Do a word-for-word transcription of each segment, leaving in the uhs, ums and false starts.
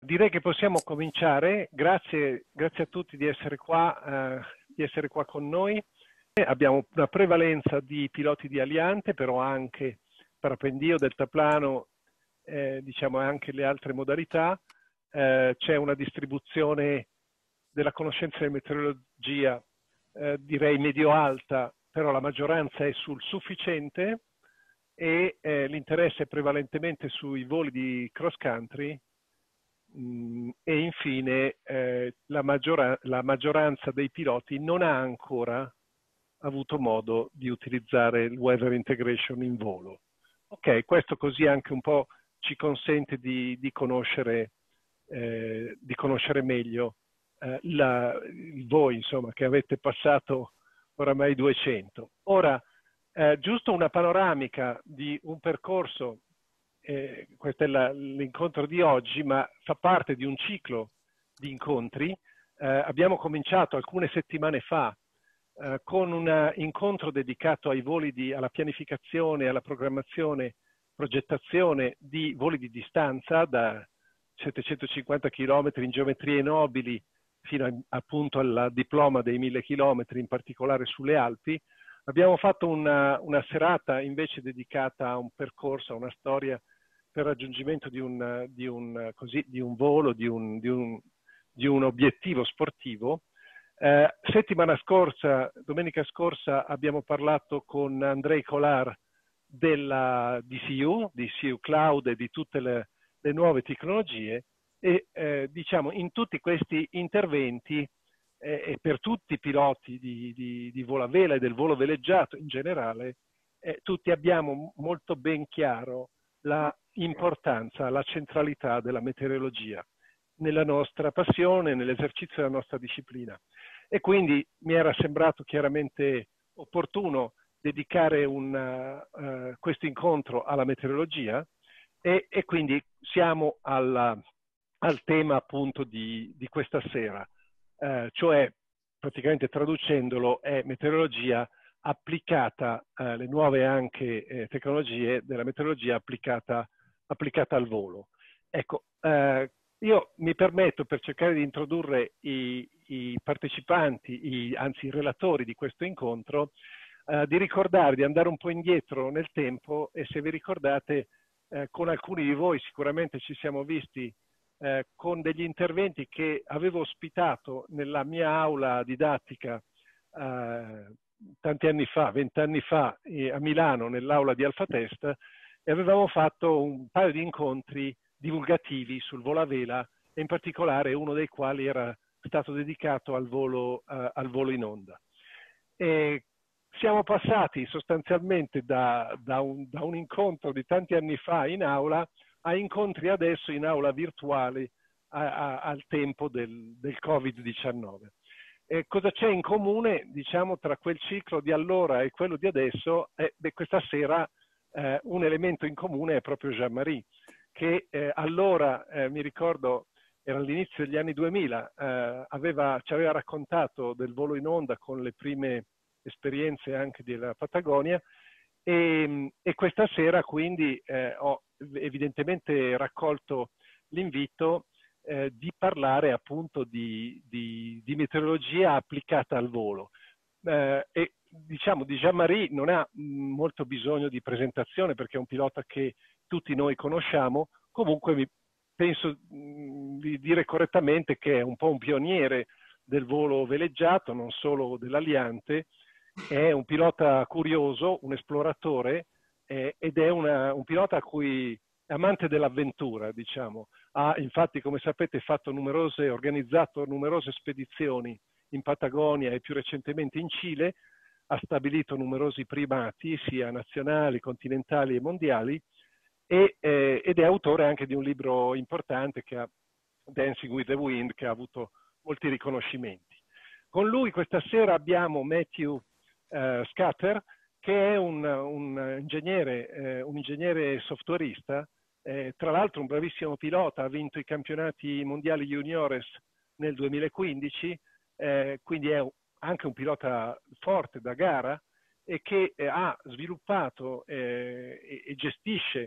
Direi che possiamo cominciare. Grazie, grazie a tutti di essere qua, eh, di essere qua con noi. Abbiamo una prevalenza di piloti di aliante, però anche parapendio, deltaplano, eh, diciamo anche le altre modalità. Eh, c'è una distribuzione della conoscenza di meteorologia, eh, direi medio-alta, però la maggioranza è sul sufficiente e eh, l'interesse è prevalentemente sui voli di cross country. Mm, e infine eh, la, maggiora la maggioranza dei piloti non ha ancora avuto modo di utilizzare il weather integration in volo. Ok, questo così anche un po' ci consente di, di, conoscere, eh, di conoscere meglio eh, la, voi, insomma, che avete passato oramai duecento. Ora, eh, giusto una panoramica di un percorso. Eh, questo è l'incontro di oggi, ma fa parte di un ciclo di incontri. Eh, abbiamo cominciato alcune settimane fa eh, con un incontro dedicato ai voli di, alla pianificazione, alla programmazione, progettazione di voli di distanza da settecentocinquanta chilometri in geometrie nobili fino a, appunto al diploma dei mille chilometri, in particolare sulle Alpi. Abbiamo fatto una, una serata invece dedicata a un percorso, a una storia per raggiungimento di un, di un, così, di un volo, di un, di, un, di un obiettivo sportivo. Eh, settimana scorsa, domenica scorsa, abbiamo parlato con Andrei Kolar della D C U, D C U Cloud e di tutte le, le nuove tecnologie e eh, diciamo in tutti questi interventi eh, e per tutti i piloti di, di, di volo a vela e del volo veleggiato in generale, eh, tutti abbiamo molto ben chiaro la importanza, la centralità della meteorologia nella nostra passione, nell'esercizio della nostra disciplina. E quindi mi era sembrato chiaramente opportuno dedicare un, uh, questo incontro alla meteorologia e, e quindi siamo alla, al tema appunto di, di questa sera, uh, cioè praticamente traducendolo è meteorologia applicata, eh, le nuove anche eh, tecnologie della meteorologia applicata, applicata al volo. Ecco, eh, io mi permetto, per cercare di introdurre i, i partecipanti, i, anzi i relatori di questo incontro, eh, di ricordare, di andare un po' indietro nel tempo e se vi ricordate eh, con alcuni di voi sicuramente ci siamo visti eh, con degli interventi che avevo ospitato nella mia aula didattica eh, tanti anni fa, vent'anni fa, eh, a Milano, nell'aula di Alpha Test, e avevamo fatto un paio di incontri divulgativi sul volo a vela, e in particolare uno dei quali era stato dedicato al volo, uh, al volo in onda. E siamo passati sostanzialmente da, da, un, da un incontro di tanti anni fa in aula a incontri adesso in aula virtuali a, a, al tempo del, del Covid diciannove. Eh, cosa c'è in comune, diciamo, tra quel ciclo di allora e quello di adesso? Eh, beh, questa sera eh, un elemento in comune è proprio Jean-Marie, che eh, allora, eh, mi ricordo, era all'inizio degli anni duemila, eh, aveva, ci aveva raccontato del volo in onda con le prime esperienze anche della Patagonia e, e questa sera quindi eh, ho evidentemente raccolto l'invito Eh, di parlare appunto di, di, di meteorologia applicata al volo. Eh, e diciamo di Jean-Marie non ha mh, molto bisogno di presentazione perché è un pilota che tutti noi conosciamo, comunque mi, penso mh, di dire correttamente che è un po' un pioniere del volo veleggiato, non solo dell'Aliante, è un pilota curioso, un esploratore eh, ed è una, un pilota a cui amante dell'avventura, diciamo. Ha infatti, come sapete, fatto numerose, organizzato numerose spedizioni in Patagonia e più recentemente in Cile, ha stabilito numerosi primati, sia nazionali, continentali e mondiali, e, eh, ed è autore anche di un libro importante che ha Dancing with the Wind, che ha avuto molti riconoscimenti. Con lui questa sera abbiamo Matthew eh, Scudder, che è un, un, ingegnere, eh, un ingegnere softwareista, eh, tra l'altro un bravissimo pilota, ha vinto i campionati mondiali juniores nel duemilaquindici, eh, quindi è anche un pilota forte da gara e che eh, ha sviluppato eh, e, e gestisce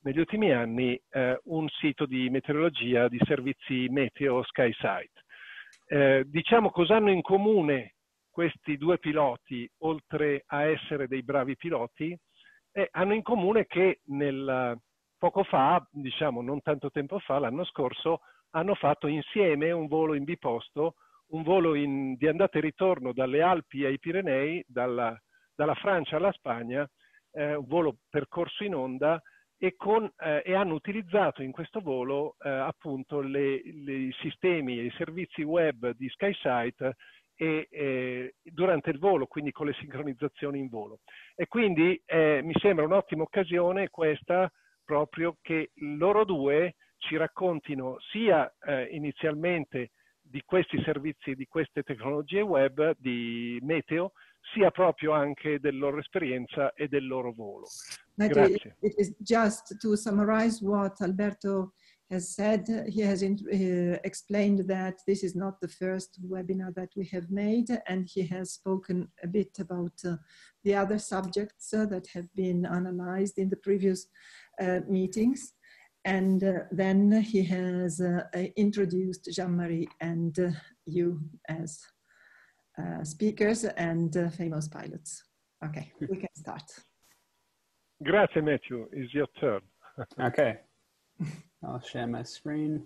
negli ultimi anni eh, un sito di meteorologia, di servizi meteo SkySight. Eh, diciamo cosa hanno in comune questi due piloti, oltre a essere dei bravi piloti, eh, hanno in comune che nel, poco fa, diciamo non tanto tempo fa, l'anno scorso, hanno fatto insieme un volo in biposto, un volo in, di andata e ritorno dalle Alpi ai Pirenei, dalla, dalla Francia alla Spagna, eh, un volo percorso in onda, e, con, eh, e hanno utilizzato in questo volo eh, appunto le, le, i sistemi e i servizi web di SkySight e, eh, durante il volo, quindi con le sincronizzazioni in volo. E quindi eh, mi sembra un'ottima occasione questa, proprio che loro due ci raccontino sia eh, inizialmente di questi servizi, di queste tecnologie web di meteo, sia proprio anche della loro esperienza e del loro volo. Grazie. It is just to summarize what Alberto has said. He has in, uh, explained that this is not the first webinar that we have made, and he has spoken a bit about uh, the other subjects uh, that have been analyzed in the previous uh, meetings. And uh, then he has uh, introduced Jean-Marie and uh, you as uh, speakers and uh, famous pilots. Okay, we can start. Grazie, Matthew. It's your turn. Okay, I'll share my screen.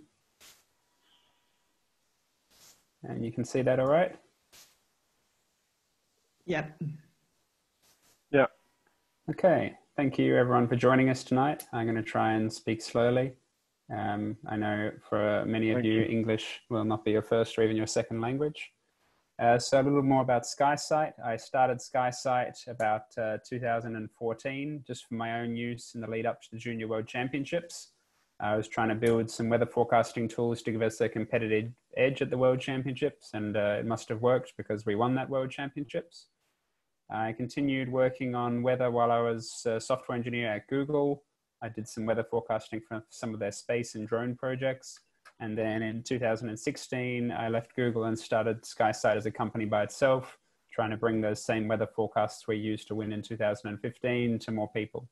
And you can see that all right? Yeah. Yeah. Okay, thank you everyone for joining us tonight. I'm going to try and speak slowly. Um, I know for many of you, you, English will not be your first or even your second language. Uh, so a little more about SkySight. I started SkySight about uh, two thousand fourteen, just for my own use in the lead up to the Junior World Championships. I was trying to build some weather forecasting tools to give us a competitive edge at the World Championships, and uh, it must have worked because we won that World Championships. I continued working on weather while I was a software engineer at Google. I did some weather forecasting for some of their space and drone projects. And then in two thousand sixteen, I left Google and started SkySight as a company by itself, trying to bring those same weather forecasts we used to win in two thousand fifteen to more people.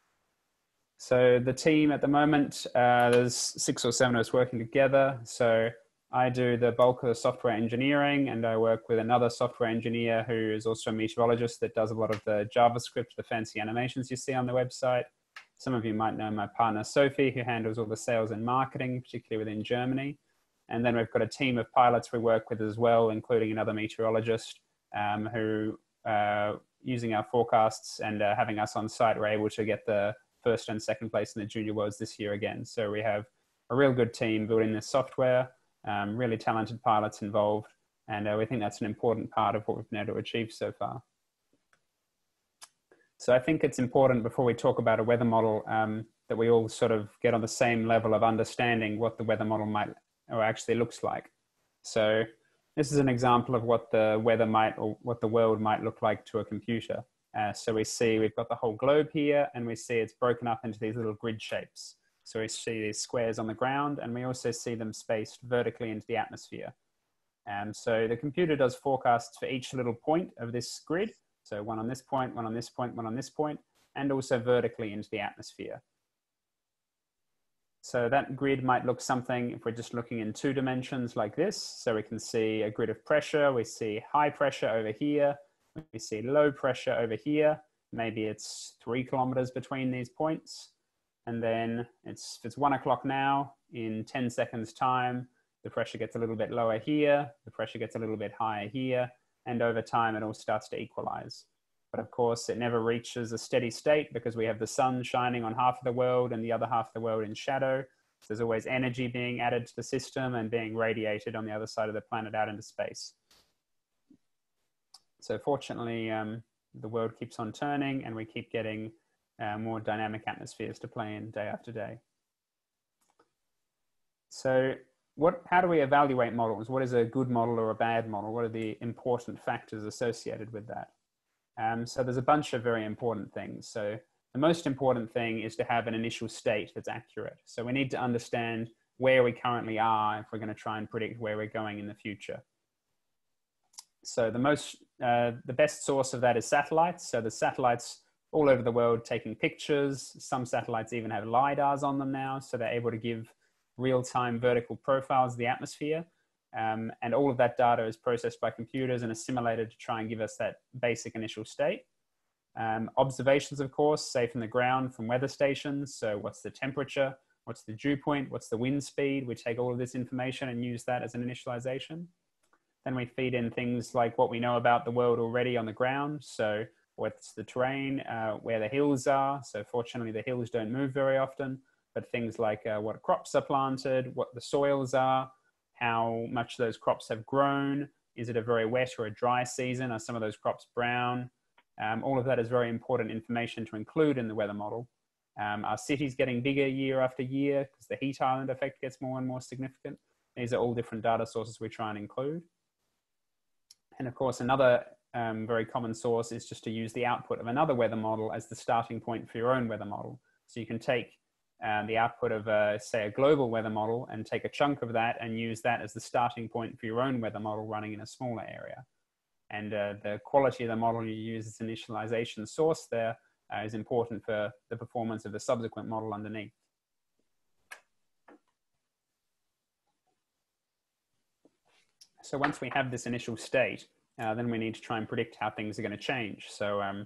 So the team at the moment, uh, there's six or seven of us working together. So I do the bulk of the software engineering, and I work with another software engineer who is also a meteorologist that does a lot of the JavaScript, the fancy animations you see on the website. Some of you might know my partner, Sophie, who handles all the sales and marketing, particularly within Germany. And then we've got a team of pilots we work with as well, including another meteorologist um, who, uh, using our forecasts and uh, having us on site, we're able to get the first and second place in the Junior Worlds this year again. So we have a real good team building this software, um, really talented pilots involved. And uh, we think that's an important part of what we've been able to achieve so far. So I think it's important before we talk about a weather model um, that we all sort of get on the same level of understanding what the weather model might or actually looks like. So this is an example of what the weather might or what the world might look like to a computer. Uh, so we see we've got the whole globe here, and we see it's broken up into these little grid shapes. So we see these squares on the ground, and we also see them spaced vertically into the atmosphere. And so the computer does forecasts for each little point of this grid. So one on this point, one on this point, one on this point, and also vertically into the atmosphere. So that grid might look something, if we're just looking in two dimensions like this. So we can see a grid of pressure. We see high pressure over here. We see low pressure over here. Maybe it's three kilometers between these points. And then it's, if it's one o'clock now, in ten seconds time, the pressure gets a little bit lower here. The pressure gets a little bit higher here. And over time, it all starts to equalize. But of course, it never reaches a steady state because we have the sun shining on half of the world and the other half of the world in shadow. So there's always energy being added to the system and being radiated on the other side of the planet out into space. So fortunately, um, the world keeps on turning, and we keep getting uh, more dynamic atmospheres to play in day after day. So What, how do we evaluate models? What is a good model or a bad model? What are the important factors associated with that? Um, so there's a bunch of very important things. So the most important thing is to have an initial state that's accurate. So we need to understand where we currently are if we're going to try and predict where we're going in the future. So the most, uh, the best source of that is satellites. So the satellites all over the world taking pictures. Some satellites even have LiDARs on them now, so they're able to give real-time vertical profiles of the atmosphere. Um, and all of that data is processed by computers and assimilated to try and give us that basic initial state. Um, observations, of course, say from the ground, from weather stations. So what's the temperature? What's the dew point? What's the wind speed? We take all of this information and use that as an initialization. Then we feed in things like what we know about the world already on the ground. So what's the terrain, uh, where the hills are. So fortunately, the hills don't move very often, but things like uh, what crops are planted, what the soils are, how much those crops have grown. Is it a very wet or a dry season? Are some of those crops brown? Um, all of that is very important information to include in the weather model. Um, are cities getting bigger year after year because the heat island effect gets more and more significant? These are all different data sources we try and include. And of course, another um, very common source is just to use the output of another weather model as the starting point for your own weather model. So you can take um, the output of, uh, say, a global weather model and take a chunk of that and use that as the starting point for your own weather model running in a smaller area. And uh, the quality of the model you use as initialization source there uh, is important for the performance of the subsequent model underneath. So once we have this initial state, uh, then we need to try and predict how things are going to change. So um,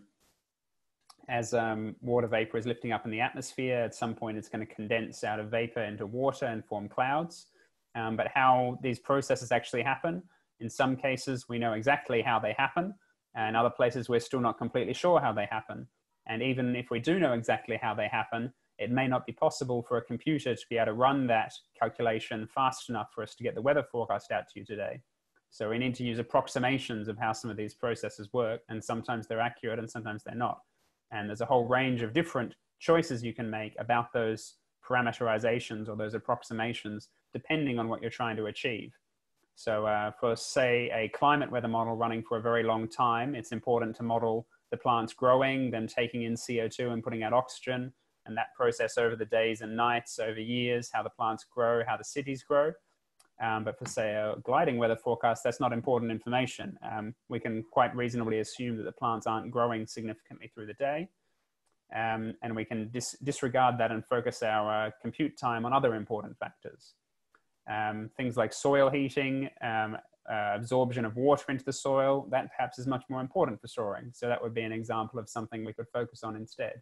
as um, water vapor is lifting up in the atmosphere, at some point it's going to condense out of vapor into water and form clouds. Um, but how these processes actually happen, in some cases we know exactly how they happen, and other places we're still not completely sure how they happen. And even if we do know exactly how they happen, it may not be possible for a computer to be able to run that calculation fast enough for us to get the weather forecast out to you today. So we need to use approximations of how some of these processes work, and sometimes they're accurate and sometimes they're not. And there's a whole range of different choices you can make about those parameterizations or those approximations, depending on what you're trying to achieve. So uh, for, say, a climate weather model running for a very long time, it's important to model the plants growing, then taking in C O two and putting out oxygen, and that process over the days and nights, over years, how the plants grow, how the cities grow. Um, but for, say, a gliding weather forecast, that's not important information. Um, we can quite reasonably assume that the plants aren't growing significantly through the day. Um, and we can dis disregard that and focus our uh, compute time on other important factors. Um, things like soil heating, um, uh, absorption of water into the soil, that perhaps is much more important for soaring. So that would be an example of something we could focus on instead.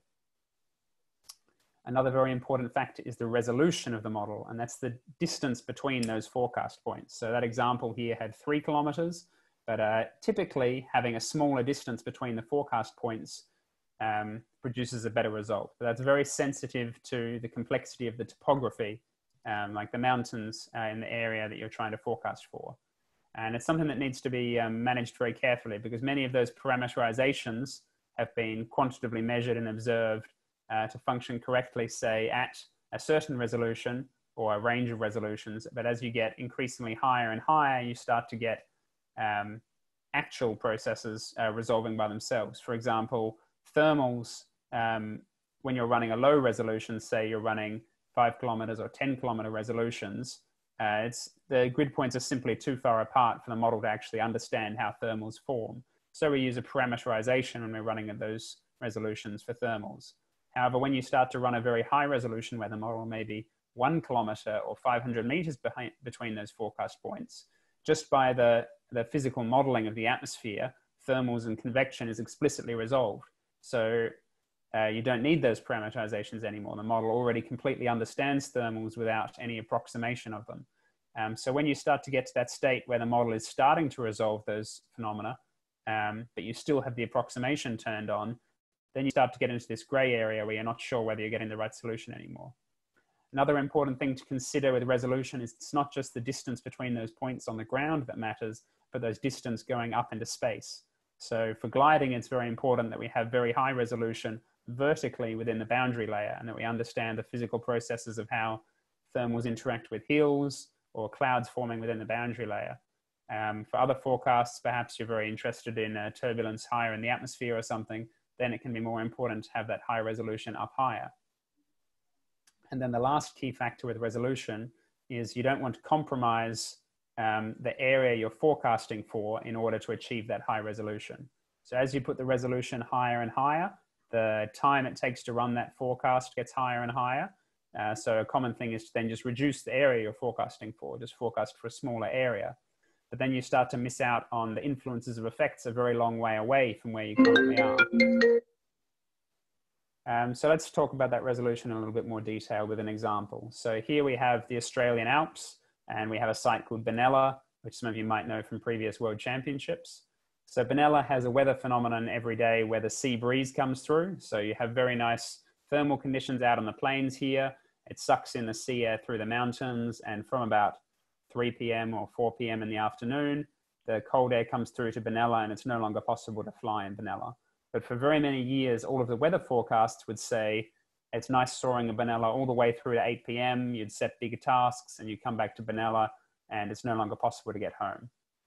Another very important factor is the resolution of the model, and that's the distance between those forecast points. So that example here had three kilometers, but uh, typically having a smaller distance between the forecast points um, produces a better result. But that's very sensitive to the complexity of the topography, um, like the mountains uh, in the area that you're trying to forecast for. And it's something that needs to be um, managed very carefully, because many of those parameterizations have been quantitatively measured and observed Uh, to function correctly, say, at a certain resolution or a range of resolutions. But as you get increasingly higher and higher, you start to get um, actual processes uh, resolving by themselves. For example, thermals, um, when you're running a low resolution, say you're running five kilometers or ten kilometer resolutions, uh, it's, the grid points are simply too far apart for the model to actually understand how thermals form. So we use a parameterization when we're running at those resolutions for thermals. However, when you start to run a very high resolution weather model, maybe one kilometer or five hundred meters behind, between those forecast points, just by the, the physical modeling of the atmosphere, thermals and convection is explicitly resolved. So uh, you don't need those parameterizations anymore. The model already completely understands thermals without any approximation of them. Um, so when you start to get to that state where the model is starting to resolve those phenomena, um, but you still have the approximation turned on, then you start to get into this gray area where you're not sure whether you're getting the right solution anymore. Another important thing to consider with resolution is it's not just the distance between those points on the ground that matters, but those distance going up into space. So for gliding, it's very important that we have very high resolution vertically within the boundary layer, and that we understand the physical processes of how thermals interact with hills or clouds forming within the boundary layer. Um, for other forecasts, perhaps you're very interested in uh, turbulence higher in the atmosphere or something, then it can be more important to have that high resolution up higher. And then the last key factor with resolution is you don't want to compromise um, the area you're forecasting for in order to achieve that high resolution. So as you put the resolution higher and higher, the time it takes to run that forecast gets higher and higher. Uh, so a common thing is to then just reduce the area you're forecasting for, just forecast for a smaller area. But then you start to miss out on the influences of effects a very long way away from where you currently are. Um, so let's talk about that resolution in a little bit more detail with an example. So here we have the Australian Alps, and we have a site called Benalla, which some of you might know from previous World Championships. So Benalla has a weather phenomenon every day where the sea breeze comes through. So you have very nice thermal conditions out on the plains here. It sucks in the sea air through the mountains, and from about three p m or four p m in the afternoon, the cold air comes through to Benalla, and it's no longer possible to fly in Benalla. But for very many years, all of the weather forecasts would say, it's nice soaring in Benalla all the way through to eight p m You'd set bigger tasks and you come back to Benalla and it's no longer possible to get home.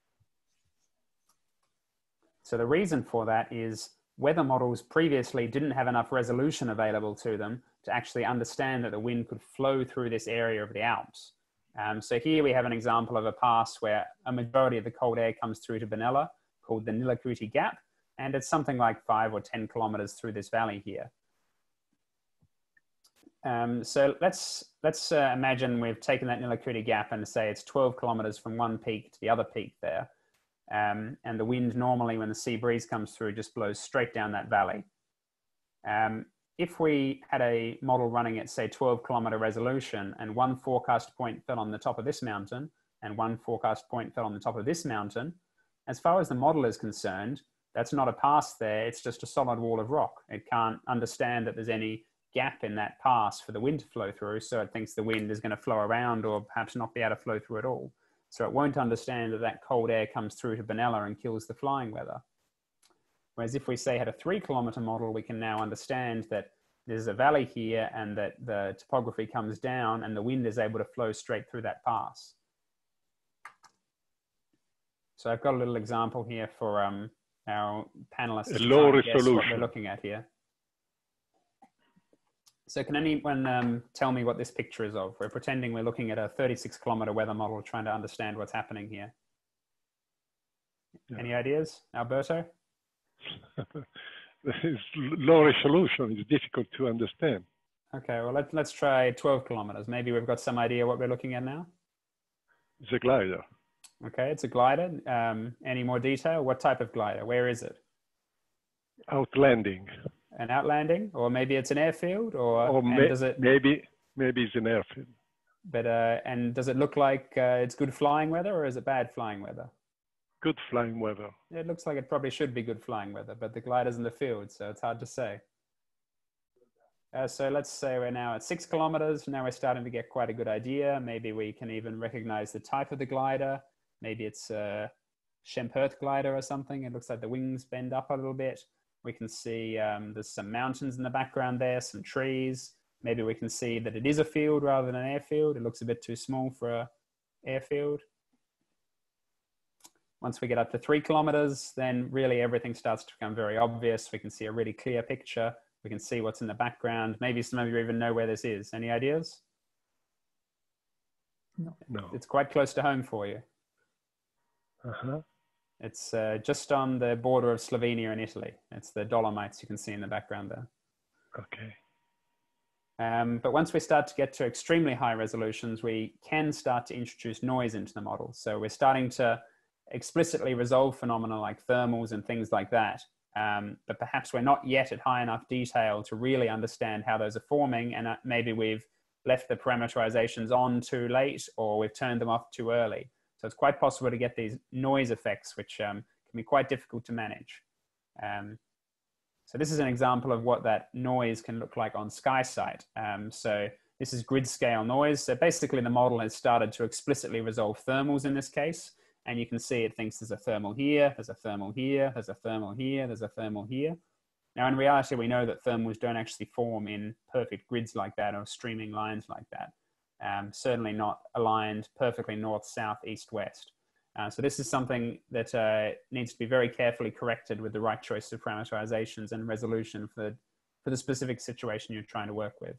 So the reason for that is weather models previously didn't have enough resolution available to them to actually understand that the wind could flow through this area of the Alps. Um, so here we have an example of a pass where a majority of the cold air comes through to Benalla, called the Nilakoti Gap, and it's something like five or ten kilometers through this valley here. Um, so let's, let's uh, imagine we've taken that Nilakoti Gap and say it's twelve kilometers from one peak to the other peak there. Um, and the wind normally, when the sea breeze comes through, just blows straight down that valley. Um, if we had a model running at, say, twelve kilometer resolution, and one forecast point fell on the top of this mountain, and one forecast point fell on the top of this mountain, as far as the model is concerned, that's not a pass there, it's just a solid wall of rock. It can't understand that there's any gap in that pass for the wind to flow through, so it thinks the wind is going to flow around or perhaps not be able to flow through at all. So it won't understand that that cold air comes through to Benalla and kills the flying weather. Whereas if we say had a three kilometer model, we can now understand that there's a valley here and that the topography comes down and the wind is able to flow straight through that pass. So I've got a little example here for um, our panelists to low try and guess resolution. what we're looking at here. So can anyone um, tell me what this picture is of? We're pretending we're looking at a thirty-six kilometer weather model trying to understand what's happening here. Yeah. Any ideas, Alberto? This is low resolution. It's difficult to understand. Okay, well, let, let's try twelve kilometers. Maybe we've got some idea what we're looking at now. It's a glider. Okay, it's a glider. Um, any more detail? What type of glider? Where is it? Outlanding. An outlanding, or maybe it's an airfield, or, or may, does it, maybe maybe it's an airfield. But uh, and does it look like uh, it's good flying weather, or is it bad flying weather? Good flying weather. It looks like it probably should be good flying weather, but the glider's in the field, so it's hard to say. Uh, so let's say we're now at six kilometers. Now we're starting to get quite a good idea. Maybe we can even recognize the type of the glider. Maybe it's a Schempp-Hirth glider or something. It looks like the wings bend up a little bit. We can see um, there's some mountains in the background there, some trees. Maybe we can see that it is a field rather than an airfield. It looks a bit too small for an airfield. Once we get up to three kilometers, then really everything starts to become very obvious. We can see a really clear picture. We can see what's in the background. Maybe some of you even know where this is. Any ideas? No. No. It's quite close to home for you. Uh-huh. It's uh, just on the border of Slovenia and Italy. It's the Dolomites you can see in the background there. Okay. Um, but once we start to get to extremely high resolutions, we can start to introduce noise into the model. So we're starting to explicitly resolve phenomena like thermals and things like that. Um, but perhaps we're not yet at high enough detail to really understand how those are forming, and uh, maybe we've left the parameterizations on too late, or we've turned them off too early. So it's quite possible to get these noise effects, which um, can be quite difficult to manage. Um, so this is an example of what that noise can look like on SkySight. Um, so this is grid scale noise. So basically the model has started to explicitly resolve thermals in this case. And you can see it thinks there's a thermal here, there's a thermal here, there's a thermal here, there's a thermal here. Now in reality, we know that thermals don't actually form in perfect grids like that or streaming lines like that. Um, certainly not aligned perfectly north, south, east, west. Uh, so this is something that uh, needs to be very carefully corrected with the right choice of parameterizations and resolution for the, for the specific situation you're trying to work with.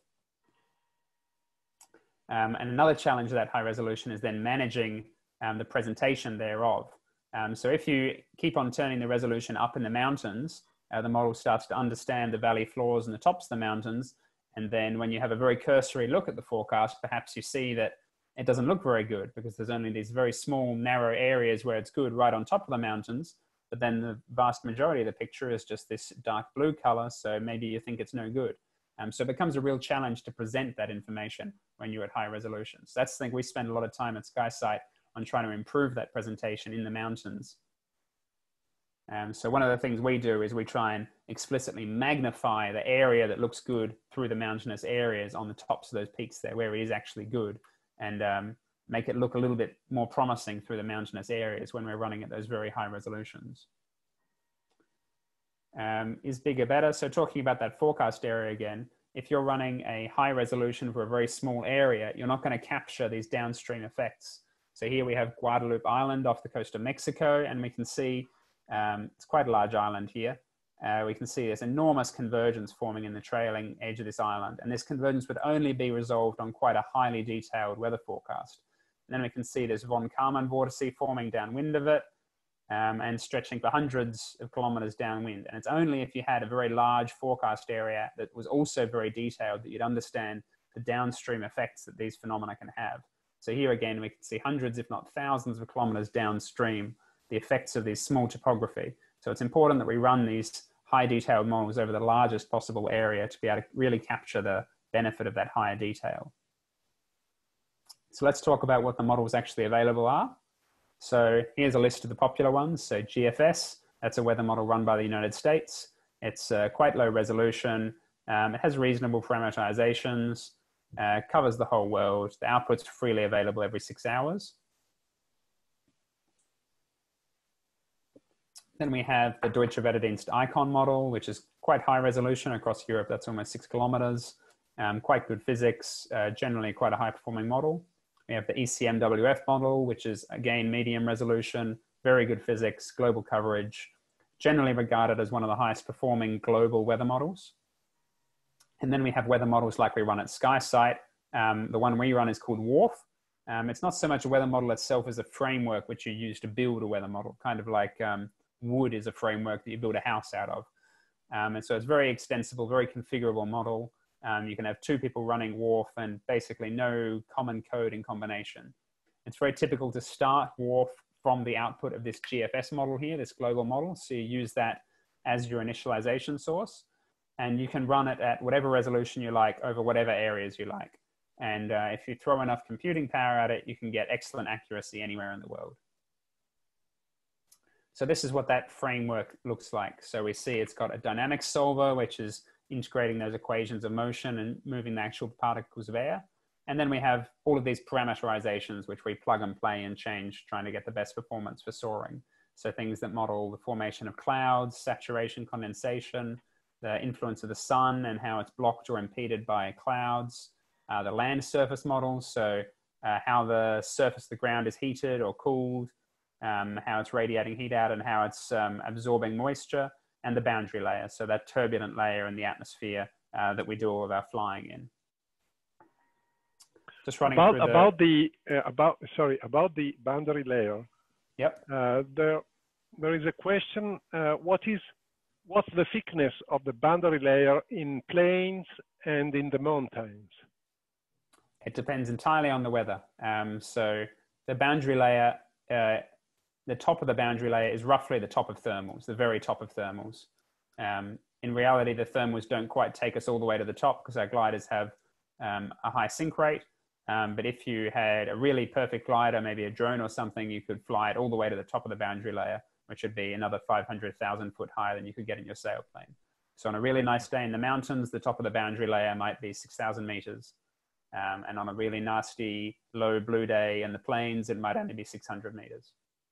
Um, and another challenge of that high resolution is then managing um, the presentation thereof. Um, so if you keep on turning the resolution up in the mountains, uh, the model starts to understand the valley floors and the tops of the mountains. And then when you have a very cursory look at the forecast, perhaps you see that it doesn't look very good because there's only these very small, narrow areas where it's good right on top of the mountains. But then the vast majority of the picture is just this dark blue color. So maybe you think it's no good. Um, so it becomes a real challenge to present that information when you're at high resolutions. So that's the thing we spend a lot of time at SkySight on trying to improve that presentation in the mountains. Um, so one of the things we do is we try and explicitly magnify the area that looks good through the mountainous areas on the tops of those peaks there where it is actually good, and um, make it look a little bit more promising through the mountainous areas when we're running at those very high resolutions. Um, is bigger better? So talking about that forecast area again, if you're running a high resolution for a very small area, you're not going to capture these downstream effects. So here we have Guadalupe Island off the coast of Mexico, and we can see um, it's quite a large island here. Uh, we can see there's enormous convergence forming in the trailing edge of this island, and this convergence would only be resolved on quite a highly detailed weather forecast. And then we can see there's von Karman vortice forming downwind of it, um, and stretching for hundreds of kilometers downwind. And it's only if you had a very large forecast area that was also very detailed that you'd understand the downstream effects that these phenomena can have. So here again, we can see hundreds, if not thousands of kilometers downstream, the effects of this small topography. So it's important that we run these high detailed models over the largest possible area to be able to really capture the benefit of that higher detail. So let's talk about what the models actually available are. So here's a list of the popular ones. So G F S, that's a weather model run by the United States. It's uh, quite low resolution. Um, it has reasonable parameterizations, uh, covers the whole world. The output's freely available every six hours. Then we have the Deutsche Wetterdienst ICON model, which is quite high resolution across Europe. That's almost six kilometers. Um, quite good physics, uh, generally quite a high performing model. We have the E C M W F model, which is again medium resolution, very good physics, global coverage, generally regarded as one of the highest performing global weather models. And then we have weather models like we run at SkySight. Um, the one we run is called WRF. Um, it's not so much a weather model itself as a framework which you use to build a weather model, kind of like um, wood is a framework that you build a house out of. Um, and so it's very extensible, very configurable model. Um, you can have two people running WRF and basically no common code in combination. It's very typical to start WRF from the output of this G F S model here, this global model. So you use that as your initialization source, and you can run it at whatever resolution you like over whatever areas you like. And uh, if you throw enough computing power at it, you can get excellent accuracy anywhere in the world. So this is what that framework looks like. So we see it's got a dynamic solver, which is integrating those equations of motion and moving the actual particles of air. And then we have all of these parameterizations, which we plug and play and change, trying to get the best performance for soaring. So things that model the formation of clouds, saturation, condensation, the influence of the sun and how it's blocked or impeded by clouds, uh, the land surface models, so uh, how the surface of the ground is heated or cooled, um, how it's radiating heat out and how it's um, absorbing moisture, and the boundary layer, so that turbulent layer in the atmosphere uh, that we do all of our flying in. Just running about, through the... About the, uh, about, sorry, about the boundary layer. Yep. Uh, there, there is a question, uh, what is, what's the thickness of the boundary layer in plains and in the mountains? It depends entirely on the weather. Um, so the boundary layer, uh, the top of the boundary layer is roughly the top of thermals, the very top of thermals. Um, in reality, the thermals don't quite take us all the way to the top because our gliders have um, a high sink rate. Um, but if you had a really perfect glider, maybe a drone or something, you could fly it all the way to the top of the boundary layer, which would be another five hundred thousand foot higher than you could get in your sailplane. So on a really nice day in the mountains, the top of the boundary layer might be six thousand meters. Um, and on a really nasty low blue day in the plains, it might only be six hundred meters.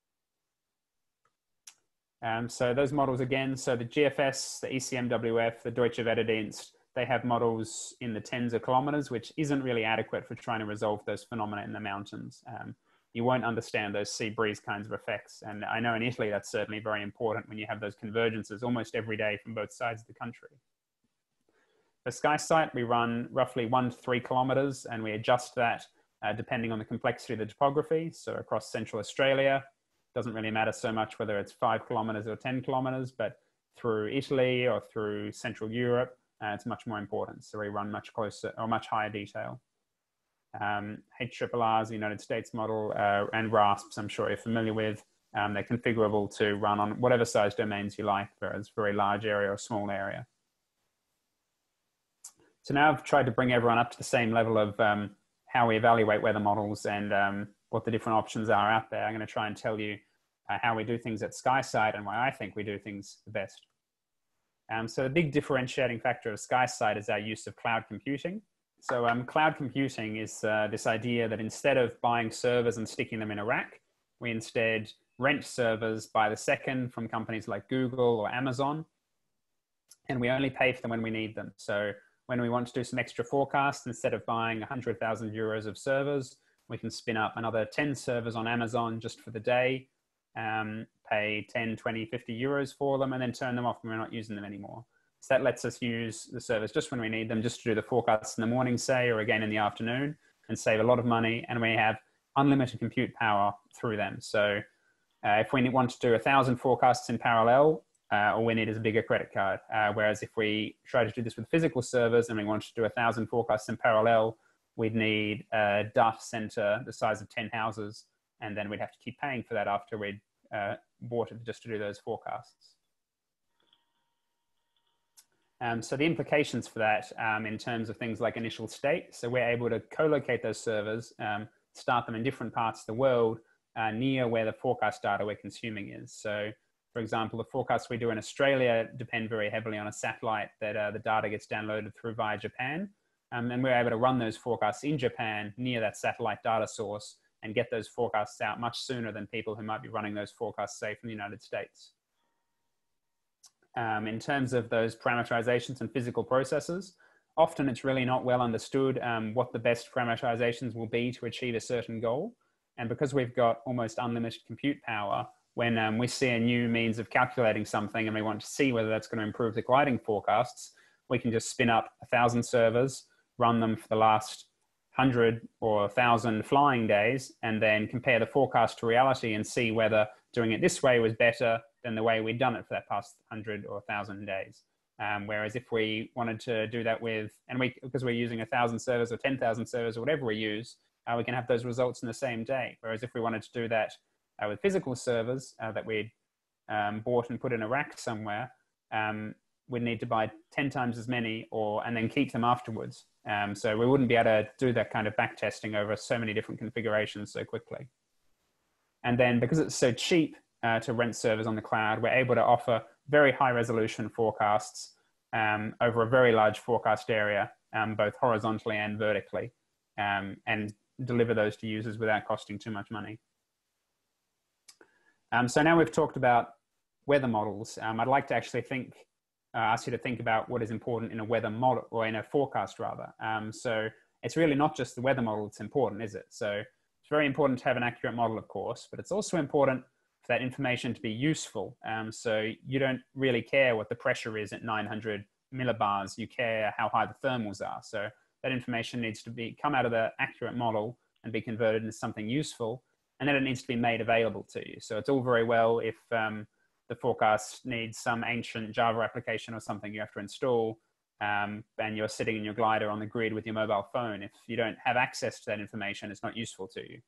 Um, so those models again, so the G F S, the E C M W F, the Deutsche Wetterdienst, they have models in the tens of kilometers, which isn't really adequate for trying to resolve those phenomena in the mountains. Um, you won't understand those sea breeze kinds of effects. And I know in Italy, that's certainly very important when you have those convergences almost every day from both sides of the country. For SkySight, we run roughly one to three kilometers, and we adjust that uh, depending on the complexity of the topography. So across Central Australia, doesn't really matter so much whether it's five kilometers or ten kilometers, but through Italy or through Central Europe, uh, it's much more important. So we run much closer or much higher detail. Um, H R R R's, the United States model, uh, and RASPs, I'm sure you're familiar with. Um, they're configurable to run on whatever size domains you like, whether it's a very large area or small area. So now I've tried to bring everyone up to the same level of um, how we evaluate weather models and um, what the different options are out there. I'm going to try and tell you uh, how we do things at SkySight and why I think we do things the best. Um, so the big differentiating factor of SkySight is our use of cloud computing. So um, cloud computing is uh, this idea that instead of buying servers and sticking them in a rack, we instead rent servers by the second from companies like Google or Amazon, and we only pay for them when we need them. So when we want to do some extra forecasts, instead of buying one hundred thousand euros of servers, we can spin up another ten servers on Amazon just for the day, um, pay ten, twenty, fifty euros for them, and then turn them off when we're not using them anymore. So that lets us use the servers just when we need them, just to do the forecasts in the morning, say, or again in the afternoon, and save a lot of money. And we have unlimited compute power through them. So uh, if we want to do a thousand forecasts in parallel, uh, all we need is a bigger credit card. Uh, whereas if we try to do this with physical servers and we want to do a thousand forecasts in parallel, we'd need a data center the size of ten houses. And then we'd have to keep paying for that after we'd uh, bought it just to do those forecasts. Um, so the implications for that um, in terms of things like initial state. So we're able to co-locate those servers, um, start them in different parts of the world uh, near where the forecast data we're consuming is. So for example, the forecasts we do in Australia depend very heavily on a satellite that uh, the data gets downloaded through via Japan. Um, and we're able to run those forecasts in Japan near that satellite data source and get those forecasts out much sooner than people who might be running those forecasts, say, from the United States. Um, in terms of those parameterizations and physical processes, often it's really not well understood um, what the best parameterizations will be to achieve a certain goal. And because we've got almost unlimited compute power, when um, we see a new means of calculating something and we want to see whether that's going to improve the gliding forecasts, we can just spin up a thousand servers, run them for the last hundred or a thousand flying days, and then compare the forecast to reality and see whether doing it this way was better than the way we'd done it for that past hundred or a thousand days. Um, whereas if we wanted to do that with, and we, because we're using a thousand servers or ten thousand servers or whatever we use, uh, we can have those results in the same day. Whereas if we wanted to do that uh, with physical servers uh, that we'd um, bought and put in a rack somewhere, um, we'd need to buy ten times as many or, and then keep them afterwards. Um, so we wouldn't be able to do that kind of back testing over so many different configurations so quickly. And then because it's so cheap uh, to rent servers on the cloud, we're able to offer very high resolution forecasts um, over a very large forecast area, um, both horizontally and vertically, um, and deliver those to users without costing too much money. Um, so now we've talked about weather models. Um, I'd like to actually think, uh, ask you to think about what is important in a weather model, or in a forecast rather. Um, so it's really not just the weather model that's important, is it? So it's very important to have an accurate model, of course, but it's also important for that information to be useful. Um, so you don't really care what the pressure is at nine hundred millibars, you care how high the thermals are. So that information needs to be come out of the accurate model and be converted into something useful, and then it needs to be made available to you. So it's all very well if um, the forecast needs some ancient Java application or something you have to install, um, and you're sitting in your glider on the grid with your mobile phone. If you don't have access to that information, it's not useful to you.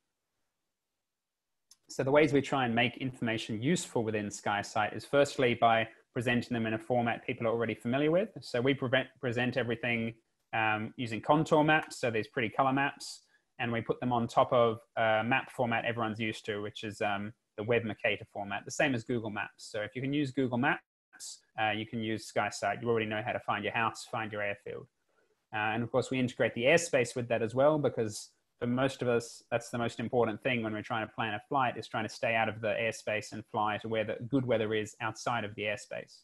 So the ways we try and make information useful within SkySight is firstly by presenting them in a format people are already familiar with. So we prevent, present everything um, using contour maps, so these pretty color maps, and we put them on top of a map format everyone's used to, which is um, the Web Mercator format, the same as Google Maps. So if you can use Google Maps, uh, you can use SkySight. You already know how to find your house, find your airfield. Uh, and of course, we integrate the airspace with that as well, because for most of us, that's the most important thing when we're trying to plan a flight, is trying to stay out of the airspace and fly to where the good weather is outside of the airspace.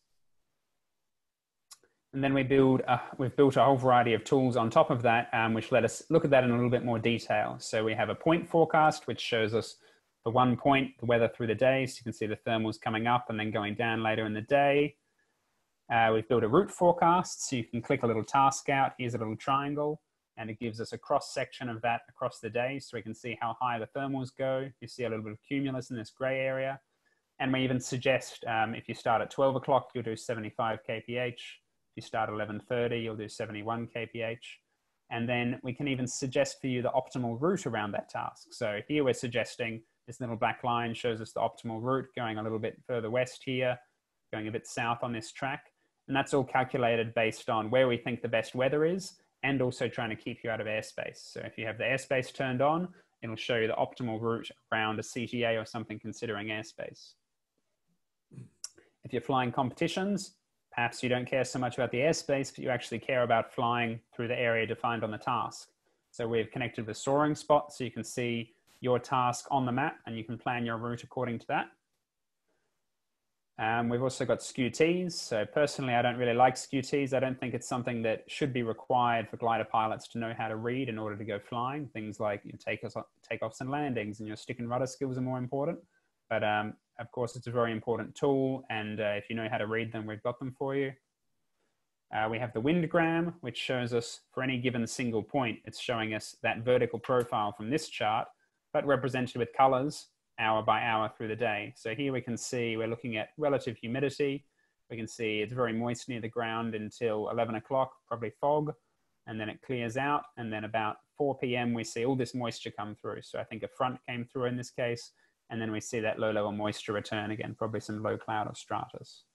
And then we build a, we've built a whole variety of tools on top of that, um, which let us look at that in a little bit more detail. So we have a point forecast, which shows us the one point, the weather through the day. So you can see the thermals coming up and then going down later in the day. Uh, we've built a route forecast, so you can click a little task out. Here's a little triangle, and it gives us a cross section of that across the day. So we can see how high the thermals go. You see a little bit of cumulus in this gray area. And we even suggest um, if you start at twelve o'clock, you'll do seventy-five K P H. If you start at eleven thirty, you'll do seventy-one K P H. And then we can even suggest for you the optimal route around that task. So here we're suggesting this little black line shows us the optimal route, going a little bit further west here, going a bit south on this track. And that's all calculated based on where we think the best weather is, and also trying to keep you out of airspace. So if you have the airspace turned on, it'll show you the optimal route around a C T A or something considering airspace. If you're flying competitions, perhaps you don't care so much about the airspace, but you actually care about flying through the area defined on the task. So we've connected with Soaring Spot, so you can see your task on the map and you can plan your route according to that. Um, we've also got S K U Ts. So personally, I don't really like S K U Ts. I don't think it's something that should be required for glider pilots to know how to read in order to go flying. Things like your takeoffs, takeoffs and landings and your stick and rudder skills are more important. But um, of course, it's a very important tool. And uh, if you know how to read them, we've got them for you. Uh, we have the windgram, which shows us for any given single point, it's showing us that vertical profile from this chart, but represented with colors hour by hour through the day. So here we can see we're looking at relative humidity. We can see it's very moist near the ground until eleven o'clock, probably fog, and then it clears out. And then about four P M we see all this moisture come through. So I think a front came through in this case, and then we see that low level moisture return again, probably some low cloud or stratus.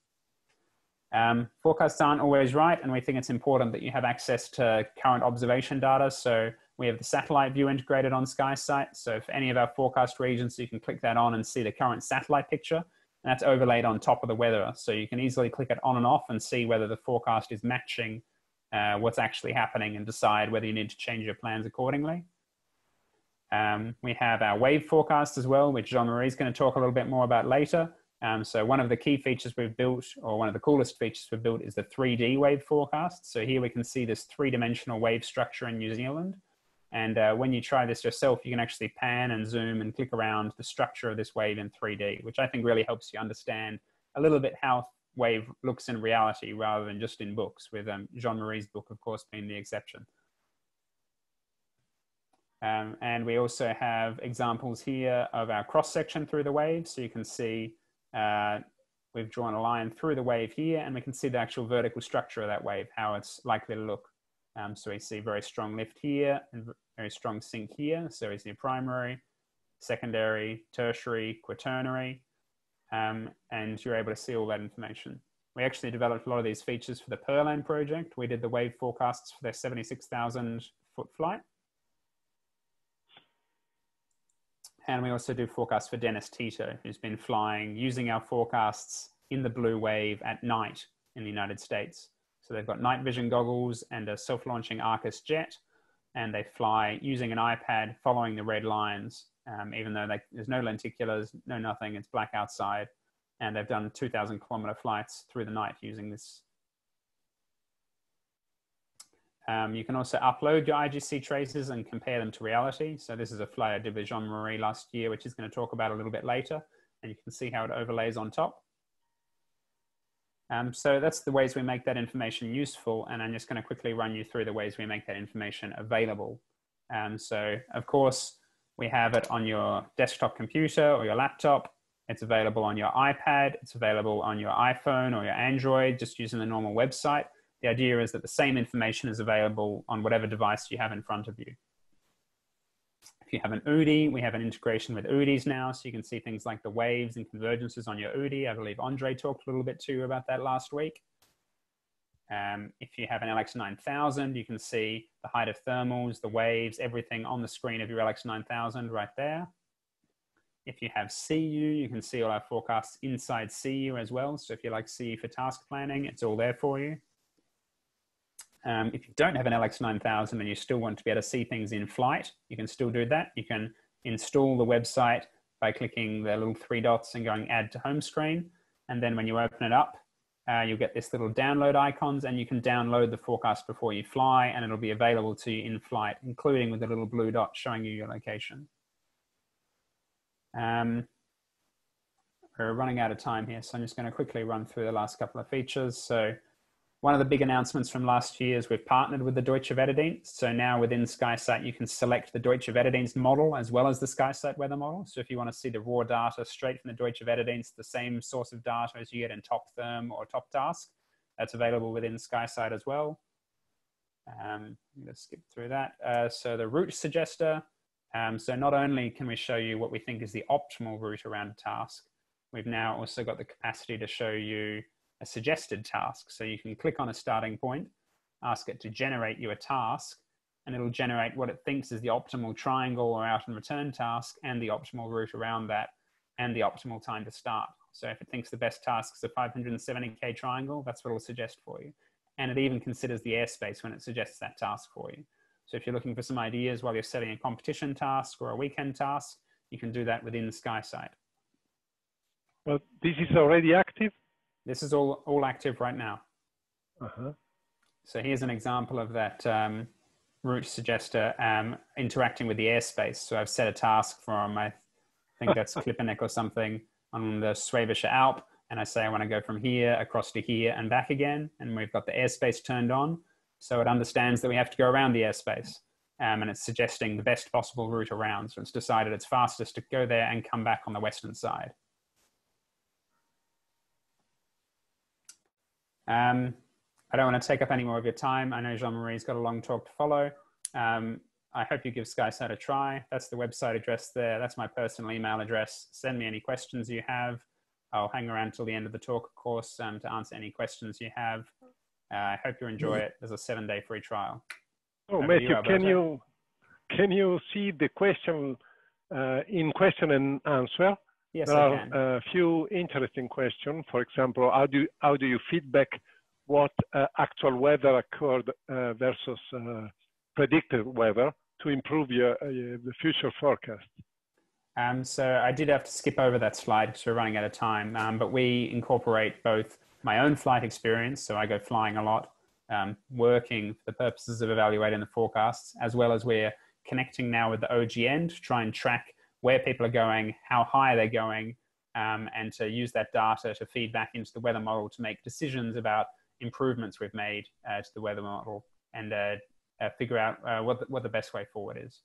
Um, forecasts aren't always right, and we think it's important that you have access to current observation data. So we have the satellite view integrated on SkySight. So for any of our forecast regions, you can click that on and see the current satellite picture. And that's overlaid on top of the weather. So you can easily click it on and off and see whether the forecast is matching uh, what's actually happening and decide whether you need to change your plans accordingly. Um, we have our wave forecast as well, which Jean-Marie is going to talk a little bit more about later. Um, so one of the key features we've built, or one of the coolest features we've built, is the three D wave forecast. So here we can see this three-dimensional wave structure in New Zealand. And uh, when you try this yourself, you can actually pan and zoom and click around the structure of this wave in three D, which I think really helps you understand a little bit how wave looks in reality rather than just in books, with um, Jean-Marie's book, of course, being the exception. Um, and we also have examples here of our cross-section through the wave. So you can see uh, we've drawn a line through the wave here, and we can see the actual vertical structure of that wave, how it's likely to look. Um, so we see very strong lift here and very strong sink here. So we see primary, secondary, tertiary, quaternary, um, and you're able to see all that information. We actually developed a lot of these features for the Pearland project. We did the wave forecasts for their seventy-six thousand foot flight. And we also do forecasts for Dennis Tito, who's been flying using our forecasts in the blue wave at night in the United States. So they've got night vision goggles and a self-launching Arcus jet, and they fly using an iPad following the red lines, um, even though they, there's no lenticulars, no nothing, it's black outside. And they've done two thousand kilometer flights through the night using this. Um, you can also upload your I G C traces and compare them to reality. So this is a flight I did with Jean-Marie last year, which he's going to talk about a little bit later. And you can see how it overlays on top. Um, so that's the ways we make that information useful. And I'm just going to quickly run you through the ways we make that information available. Um, so of course, we have it on your desktop computer or your laptop. It's available on your iPad. It's available on your iPhone or your Android, just using the normal website. The idea is that the same information is available on whatever device you have in front of you. If you have an U D I, we have an integration with U D Is now, so you can see things like the waves and convergences on your U D I. I believe Andre talked a little bit to you about that last week. Um, if you have an L X nine thousand, you can see the height of thermals, the waves, everything on the screen of your L X nine thousand right there. If you have C U, you can see all our forecasts inside C U as well. So if you like C U for task planning, it's all there for you. Um, if you don't have an L X nine thousand and you still want to be able to see things in flight, you can still do that. You can install the website by clicking the little three dots and going add to home screen. And then when you open it up, uh, you'll get this little download icons, and you can download the forecast before you fly, and it'll be available to you in flight, including with the little blue dot showing you your location. Um, we're running out of time here, so I'm just going to quickly run through the last couple of features. So One of the big announcements from last year is we've partnered with the Deutsche Wetterdienst. So now within SkySight, you can select the Deutsche Wetterdienst model as well as the SkySight weather model. So if you want to see the raw data straight from the Deutsche Wetterdienst, the same source of data as you get in TopTherm or TopTask, that's available within SkySight as well. Um, let's skip through that. Uh, so the route suggester. Um, so not only can we show you what we think is the optimal route around a task, we've now also got the capacity to show you a suggested task. So you can click on a starting point, ask it to generate you a task, and it'll generate what it thinks is the optimal triangle or out and return task and the optimal route around that and the optimal time to start. So if it thinks the best task is a five hundred seventy K triangle, that's what it'll suggest for you. And it even considers the airspace when it suggests that task for you. So if you're looking for some ideas while you're setting a competition task or a weekend task, you can do that within SkySight. Well, this is already active? This is all, all active right now. Uh-huh. So here's an example of that um, route suggester um, interacting with the airspace. So I've set a task from, I think that's Klippeneck or something, on the Schwäbische Alb. And I say I want to go from here across to here and back again. And we've got the airspace turned on. So it understands that we have to go around the airspace. Um, and it's suggesting the best possible route around. So it's decided it's fastest to go there and come back on the western side. Um, I don't want to take up any more of your time. I know Jean-Marie's got a long talk to follow. Um, I hope you give SkySight a try. That's the website address there. That's my personal email address. Send me any questions you have. I'll hang around till the end of the talk, of course, um, to answer any questions you have. Uh, I hope you enjoy it. There's a seven-day free trial. Oh, Over Matthew, you, can you can you see the question uh, in question and answer? Yes, there I are can. a few interesting questions. For example, how do how do you feedback what uh, actual weather occurred uh, versus uh, predicted weather to improve your uh, the future forecast? Um, so I did have to skip over that slide because we're running out of time, um, but we incorporate both my own flight experience, so I go flying a lot, um, working for the purposes of evaluating the forecasts, as well as we're connecting now with the O G N to try and track where people are going, how high they're going, um, and to use that data to feed back into the weather model to make decisions about improvements we've made uh, to the weather model and uh, uh, figure out uh, what, the, what the best way forward is.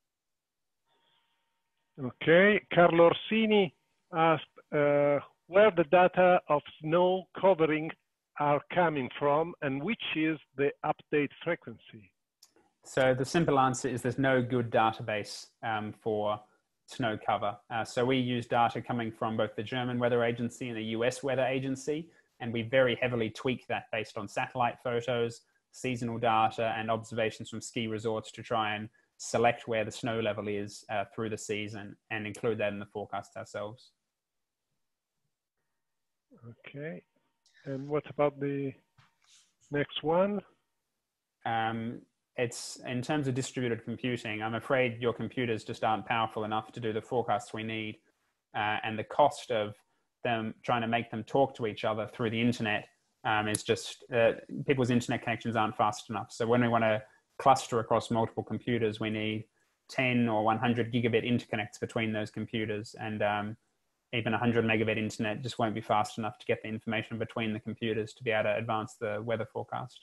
Okay, Carlo Orsini asked uh, where the data of snow covering are coming from and which is the update frequency? So the simple answer is there's no good database um, for snow cover. Uh, so we use data coming from both the German Weather Agency and the U S Weather Agency, and we very heavily tweak that based on satellite photos, seasonal data, and observations from ski resorts to try and select where the snow level is uh, through the season and include that in the forecast ourselves. Okay, and what about the next one? Um, it's in terms of distributed computing, I'm afraid your computers just aren't powerful enough to do the forecasts we need. Uh, and the cost of them trying to make them talk to each other through the internet um, is just, uh, people's internet connections aren't fast enough. So when we want to cluster across multiple computers, we need ten or one hundred gigabit interconnects between those computers. And um, even one hundred megabit internet just won't be fast enough to get the information between the computers to be able to advance the weather forecast.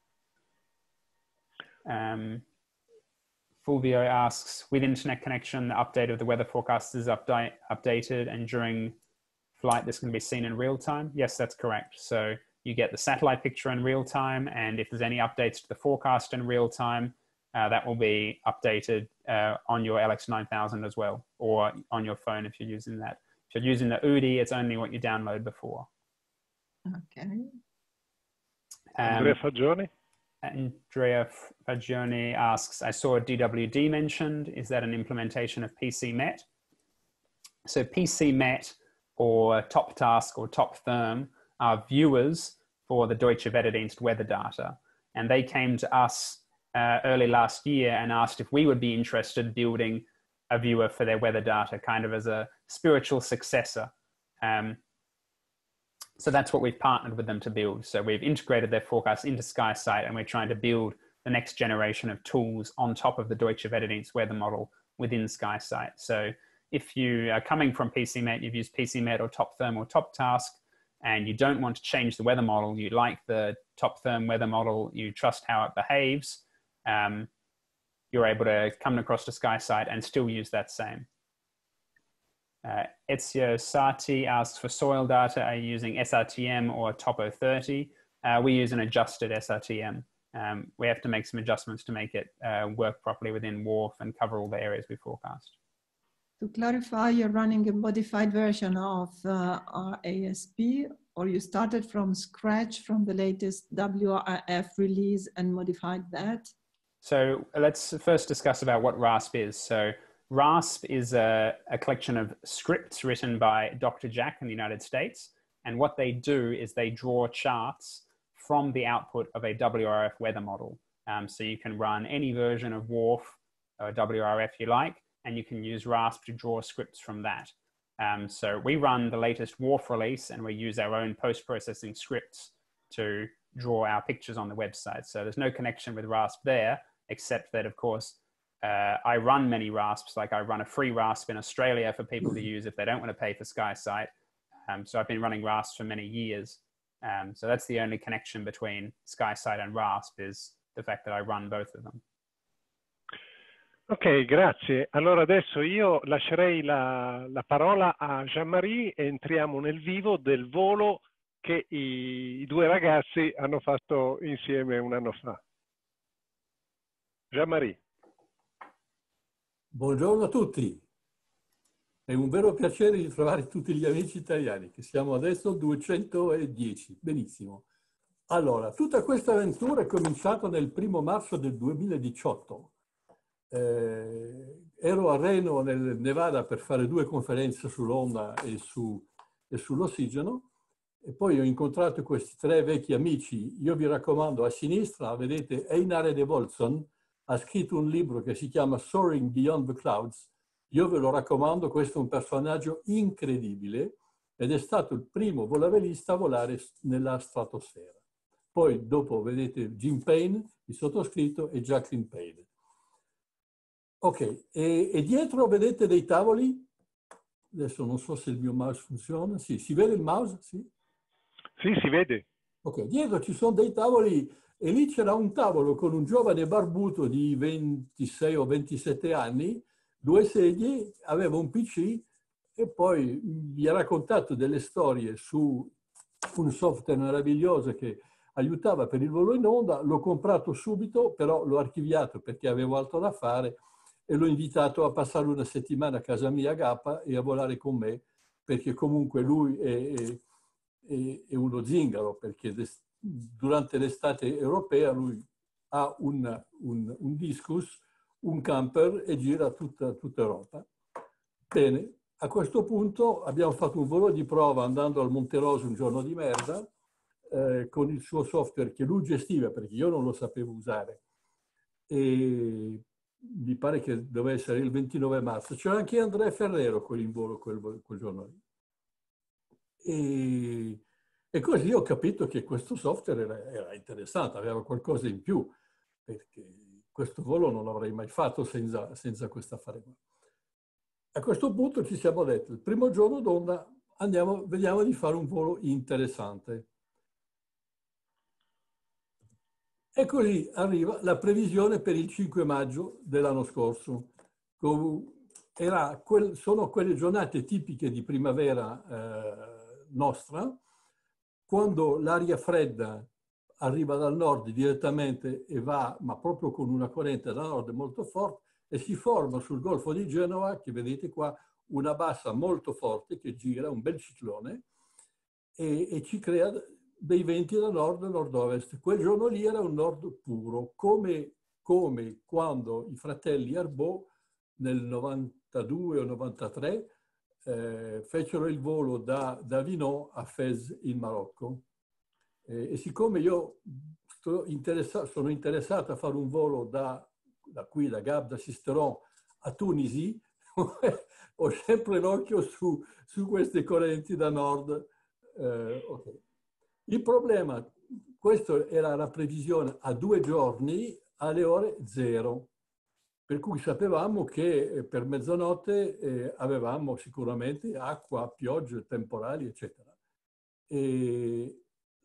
Um, Fulvio asks, with internet connection, the update of the weather forecast is update, updated and during flight, this can be seen in real time? Yes, that's correct. So you get the satellite picture in real time, and if there's any updates to the forecast in real time, uh, that will be updated uh, on your L X nine thousand as well, or on your phone if you're using that. If you're using the U D I, it's only what you download before. Okay. Um, Andrea Fagioni? Andrea Fagioni asks, I saw D W D mentioned. Is that an implementation of P C Met? So P C Met or TopTask or TopTherm are viewers for the Deutsche Wetterdienst weather data. And they came to us uh, early last year and asked if we would be interested in building a viewer for their weather data, kind of as a spiritual successor. Um, so that's what we've partnered with them to build. So we've integrated their forecasts into SkySight, and we're trying to build the next generation of tools on top of the Deutsche Wetterdienst weather model within SkySight. So if you are coming from P C Met, you've used P C Met or TopTherm or TopTask, and you don't want to change the weather model, you like the top firm weather model, you trust how it behaves, um, you're able to come across to SkySight and still use that same. Uh, Ezio Sati asks, for soil data, are you using S R T M or Topo thirty? Uh, we use an adjusted S R T M. Um, we have to make some adjustments to make it uh, work properly within WRF and cover all the areas we forecast. To clarify, you're running a modified version of uh, R A S P, or you started from scratch from the latest W R F release and modified that? So let's first discuss about what RASP is. So RASP is a, a collection of scripts written by Doctor Jack in the United States. And what they do is they draw charts from the output of a W R F weather model. Um, so you can run any version of WRF or W R F you like, and you can use RASP to draw scripts from that. Um, so we run the latest WRF release, and we use our own post-processing scripts to draw our pictures on the website. So there's no connection with RASP there, except that, of course, uh, I run many RASPs. Like I run a free RASP in Australia for people to use if they don't want to pay for SkySight. Um, so I've been running RASP for many years. Um, so that's the only connection between SkySight and RASP, is the fact that I run both of them. Ok, grazie. Allora adesso io lascerei la, la parola a Jean-Marie e entriamo nel vivo del volo che i, i due ragazzi hanno fatto insieme un anno fa. Jean-Marie. Buongiorno a tutti. È un vero piacere ritrovare tutti gli amici italiani, che siamo adesso duecentodieci. Benissimo. Allora, tutta questa avventura è cominciata nel primo marzo del duemiladiciotto. Eh, ero a Reno, nel Nevada, per fare due conferenze sull'onda e, su, e sull'ossigeno, e poi ho incontrato questi tre vecchi amici. Io vi raccomando, a sinistra vedete Einar Edevoldsson, ha scritto un libro che si chiama Soaring Beyond the Clouds. Io ve lo raccomando, questo è un personaggio incredibile ed è stato il primo volavelista a volare nella stratosfera. Poi dopo vedete Jim Payne, il sottoscritto, e Jacqueline Payne. Ok, e, e dietro vedete dei tavoli? Adesso non so se il mio mouse funziona. Sì, si vede il mouse? Sì, sì, si vede. Ok, dietro ci sono dei tavoli e lì c'era un tavolo con un giovane barbuto di ventisei o ventisette anni, due sedie, aveva un P C e poi mi ha raccontato delle storie su un software meraviglioso che aiutava per il volo in onda. L'ho comprato subito, però l'ho archiviato perché avevo altro da fare e l'ho invitato a passare una settimana a casa mia a Gappa e a volare con me, perché comunque lui è, è, è uno zingaro, perché durante l'estate europea lui ha un, un, un discus, un camper e gira tutta, tutta Europa. Bene, a questo punto abbiamo fatto un volo di prova andando al Monte Rosa un giorno di merda, eh, con il suo software che lui gestiva, perché io non lo sapevo usare. E mi pare che doveva essere il ventinove marzo. C'era anche Andrea Ferrero con in volo quel, quel giorno lì. E, e così ho capito che questo software era, era interessante, aveva qualcosa in più, perché questo volo non l'avrei mai fatto senza, senza questo affare qua. A questo punto ci siamo detti, il primo giorno d'onda andiamo, vediamo di fare un volo interessante. E così arriva la previsione per il cinque maggio dell'anno scorso. Era quel, sono quelle giornate tipiche di primavera eh, nostra, quando l'aria fredda arriva dal nord direttamente e va, ma proprio con una corrente da nord molto forte, e si forma sul Golfo di Genova, che vedete qua, una bassa molto forte che gira, un bel ciclone, e, e ci crea dei venti da nord e nord-ovest. Quel giorno lì era un nord puro, come, come quando i fratelli Arbaud nel novantadue o novantatré eh, fecero il volo da, da Vinò a Fez in Marocco. E, e siccome io sto interessa- sono interessato a fare un volo da, da qui, da Gap, da Sisteron a Tunisi, ho sempre l'occhio su, su queste correnti da nord. Eh, okay. Il problema, questa era la previsione a due giorni alle ore zero, per cui sapevamo che per mezzanotte eh, avevamo sicuramente acqua, piogge, temporali, eccetera. E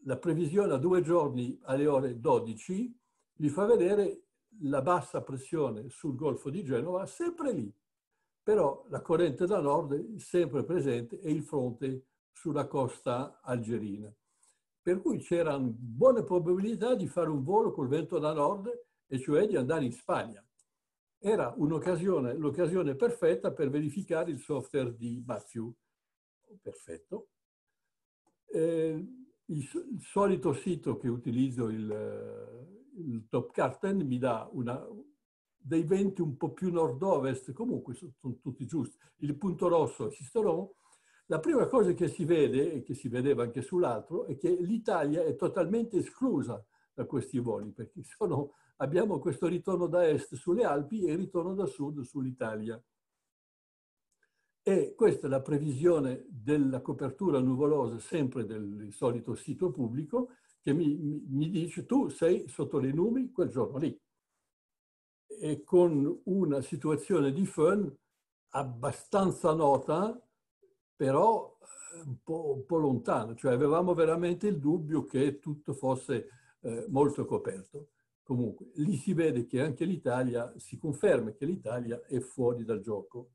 la previsione a due giorni alle ore dodici vi fa vedere la bassa pressione sul Golfo di Genova, sempre lì. Però la corrente da nord è sempre presente e il fronte sulla costa algerina. Per cui c'erano buone probabilità di fare un volo col vento da nord, e cioè di andare in Spagna. Era un'occasione, l'occasione perfetta per verificare il software di Matthew. Perfetto. Eh, il, il solito sito che utilizzo, il, il Topkarten, mi dà una, dei venti un po' più nord-ovest, comunque sono, sono tutti giusti. Il punto rosso è Sisteron. La prima cosa che si vede, e che si vedeva anche sull'altro, è che l'Italia è totalmente esclusa da questi voli, perché sono, abbiamo questo ritorno da est sulle Alpi e il ritorno da sud sull'Italia. E questa è la previsione della copertura nuvolosa, sempre del solito sito pubblico, che mi, mi, mi dice tu sei sotto le nubi quel giorno lì. E con una situazione di Föhn abbastanza nota, però un po', un po' lontano, cioè avevamo veramente il dubbio che tutto fosse eh, molto coperto. Comunque, lì si vede che anche l'Italia, si conferma che l'Italia è fuori dal gioco.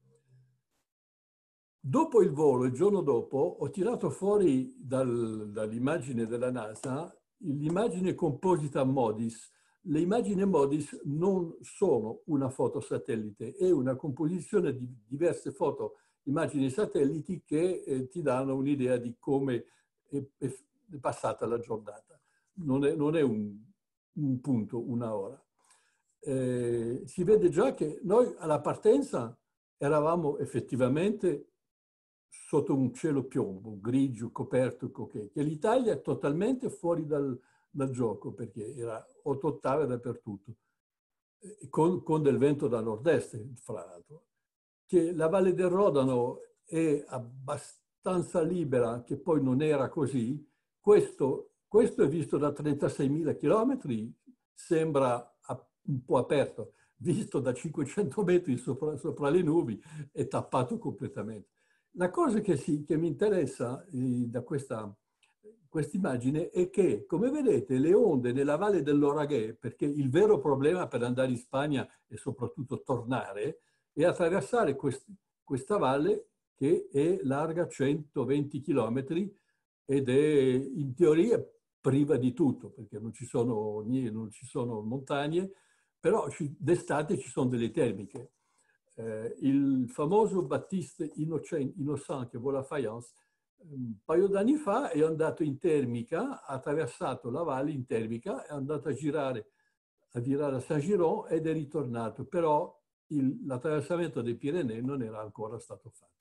Dopo il volo, il giorno dopo, ho tirato fuori dal, dall'immagine della NASA l'immagine composita MODIS. Le immagini MODIS non sono una foto satellite, è una composizione di diverse foto immagini satelliti che eh, ti danno un'idea di come è, è passata la giornata. Non è, non è un, un punto, una ora. Eh, si vede già che noi alla partenza eravamo effettivamente sotto un cielo piombo, grigio, coperto, che l'Italia è totalmente fuori dal, dal gioco, perché era otto ottave dappertutto, con, con del vento da nord-est, fra l'altro. Che la Valle del Rodano è abbastanza libera, che poi non era così, questo, questo è visto da trentaseimila chilometri, sembra un po' aperto, visto da cinquecento metri sopra, sopra le nubi, è tappato completamente. La cosa che, si, che mi interessa eh, da questa immagine è che, come vedete, le onde nella Valle dell'Oraghe, perché il vero problema per andare in Spagna è soprattutto tornare, e attraversare quest, questa valle che è larga centoventi chilometri ed è in teoria priva di tutto, perché non ci sono, non ci sono montagne, però d'estate ci sono delle termiche. Eh, il famoso Baptiste Innocent, Innocent che vola a Fayence, un paio d'anni fa è andato in termica, ha attraversato la valle in termica, è andato a girare a, girare a Saint-Giron ed è ritornato, però l'attraversamento dei Pirenei non era ancora stato fatto.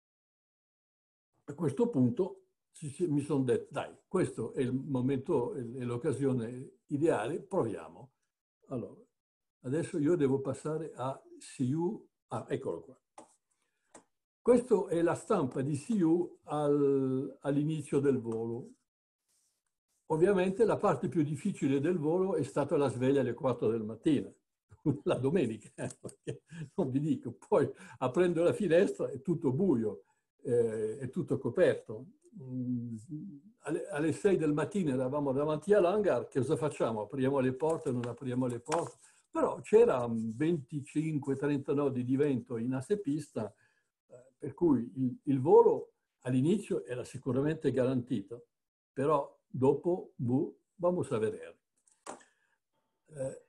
A questo punto mi sono detto, dai, questo è il momento, è l'occasione ideale, proviamo. Allora, adesso io devo passare a C U, ah, eccolo qua. Questa è la stampa di C U al, all'inizio del volo. Ovviamente la parte più difficile del volo è stata la sveglia alle quattro del mattino. La domenica, perché non vi dico, poi aprendo la finestra è tutto buio, eh, è tutto coperto. Alle, alle sei del mattino eravamo davanti all'hangar, che cosa facciamo? Apriamo le porte, non apriamo le porte? Però c'era venticinque trenta nodi di vento in asse pista, eh, per cui il, il volo all'inizio era sicuramente garantito, però dopo, buh, vamos a vedere. Eh,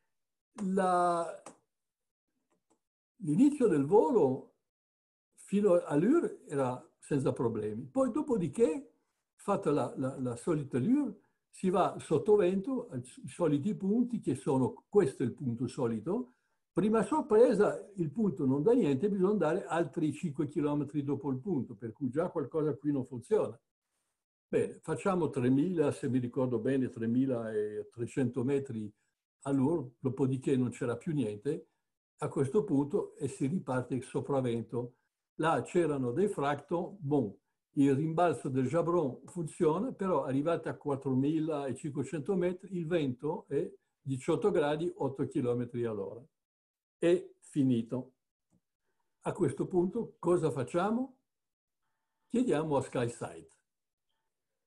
L'inizio del volo fino all'Ur era senza problemi. Poi dopodiché, fatta la, la, la solita Lur, si va sotto vento ai soliti punti, che sono, questo è il punto solito. Prima sorpresa, il punto non dà niente, bisogna andare altri cinque chilometri dopo il punto, per cui già qualcosa qui non funziona. Bene, facciamo tremila, se mi ricordo bene, tremilatrecento metri all'Ur, dopodiché non c'era più niente. A questo punto e si riparte il sopravvento. Là c'erano dei fracto, bon, il rimbalzo del Jabron funziona, però arrivati a quattromilacinquecento metri il vento è diciotto gradi, otto chilometri all'ora. È finito. A questo punto cosa facciamo? Chiediamo a SkySight.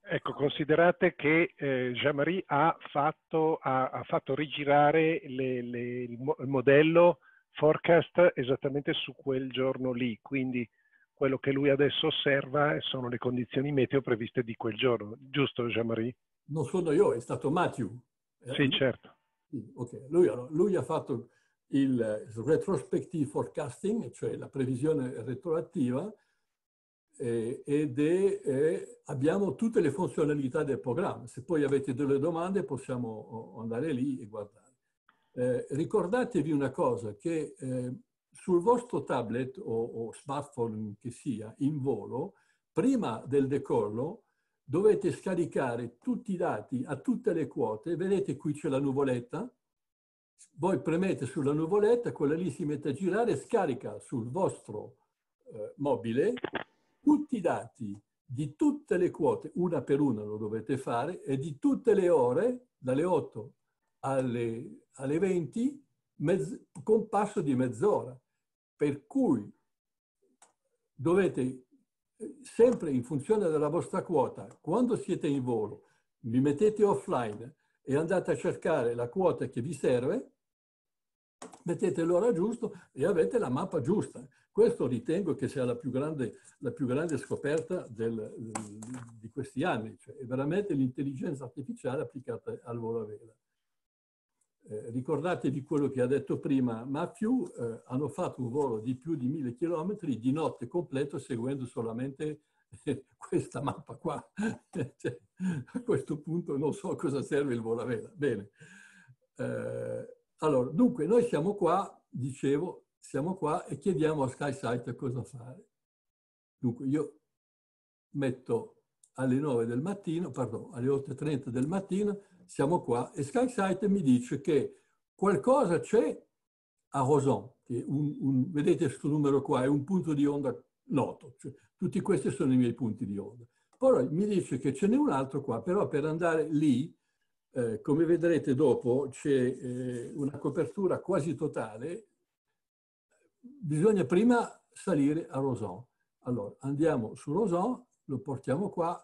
Ecco, considerate che eh, Jean-Marie ha fatto, ha, ha fatto rigirare le, le, il, mo il modello forecast esattamente su quel giorno lì, quindi quello che lui adesso osserva sono le condizioni meteo previste di quel giorno, giusto Jean-Marie? Non sono io, è stato Matthew. Sì, certo. Okay. Lui, lui ha fatto il retrospective forecasting, cioè la previsione retroattiva, eh, ed è, eh, abbiamo tutte le funzionalità del programma. Se poi avete delle domande possiamo andare lì e guardare. Eh, ricordatevi una cosa, che eh, sul vostro tablet o, o smartphone che sia, in volo, prima del decollo, dovete scaricare tutti i dati a tutte le quote. Vedete qui c'è la nuvoletta, voi premete sulla nuvoletta, quella lì si mette a girare e scarica sul vostro eh, mobile tutti i dati di tutte le quote, una per una lo dovete fare, e di tutte le ore, dalle otto alle, alle venti, mezz, con passo di mezz'ora. Per cui dovete, sempre in funzione della vostra quota, quando siete in volo, vi mettete offline e andate a cercare la quota che vi serve, mettete l'ora giusta e avete la mappa giusta. Questo ritengo che sia la più grande, la più grande scoperta del, di questi anni, cioè è veramente l'intelligenza artificiale applicata al volo a vela. Eh, ricordatevi quello che ha detto prima Matthew, eh, hanno fatto un volo di più di mille chilometri di notte completo seguendo solamente eh, questa mappa qua. Cioè, a questo punto non so cosa serve il volo a vela. Bene. Eh, allora, dunque, noi siamo qua, dicevo, siamo qua e chiediamo a SkySight cosa fare. Dunque, io metto alle nove del mattino, pardon, alle otto e trenta del mattino, siamo qua e SkySight mi dice che qualcosa c'è a Rosan, che un, un, vedete questo numero qua, è un punto di onda noto, cioè, tutti questi sono i miei punti di onda. Poi mi dice che ce n'è un altro qua, però per andare lì, eh, come vedrete dopo, c'è eh, una copertura quasi totale, bisogna prima salire a Rosan. Allora, andiamo su Rosan, lo portiamo qua,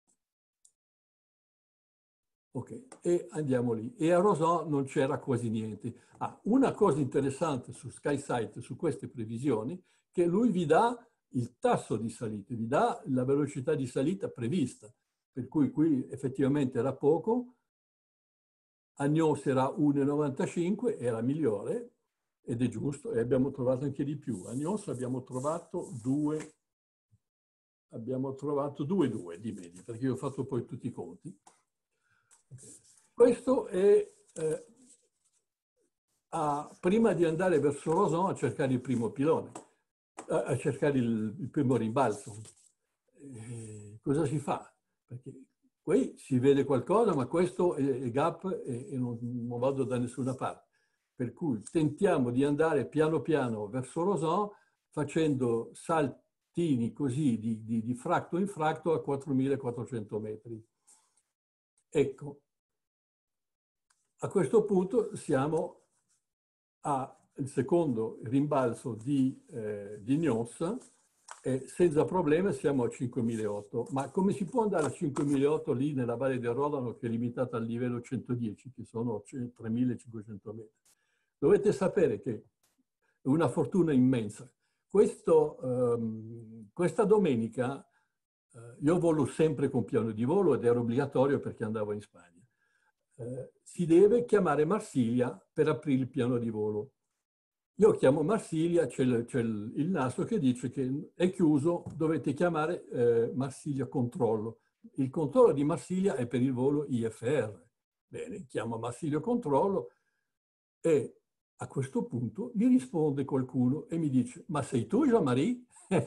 ok, e andiamo lì. E a Rosan non c'era quasi niente. Ah, una cosa interessante su SkySight, su queste previsioni, che lui vi dà il tasso di salita, vi dà la velocità di salita prevista, per cui qui effettivamente era poco, a Nyons era uno virgola novantacinque, era migliore, ed è giusto, e abbiamo trovato anche di più. A Nyons abbiamo trovato due, abbiamo trovato due virgola due di media, perché io ho fatto poi tutti i conti. Questo è eh, a, prima di andare verso Rosan a cercare il primo pilone, a, a cercare il, il primo rimbalzo. Eh, cosa si fa? Perché qui si vede qualcosa, ma questo è, è gap e, e non, non vado da nessuna parte. Per cui tentiamo di andare piano piano verso Rosan facendo saltini così di, di, di fracto in fracto a quattromilaquattrocento metri. Ecco, a questo punto siamo al secondo rimbalzo di, eh, di Nyons e senza problemi siamo a cinquemilaottocento. Ma come si può andare a cinquemilaottocento lì nella Valle del Rodano che è limitata al livello centodieci, che sono tremilacinquecento metri? Dovete sapere che è una fortuna immensa. Questo, um, questa domenica uh, io volo sempre con piano di volo ed era obbligatorio perché andavo in Spagna. Uh, si deve chiamare Marsiglia per aprire il piano di volo. Io chiamo Marsiglia, c'è il, il, il nastro che dice che è chiuso, dovete chiamare eh, Marsiglia Controllo. Il controllo di Marsiglia è per il volo I F R. Bene, chiamo Marsiglia Controllo e a questo punto mi risponde qualcuno e mi dice: ma sei tu Jean-Marie?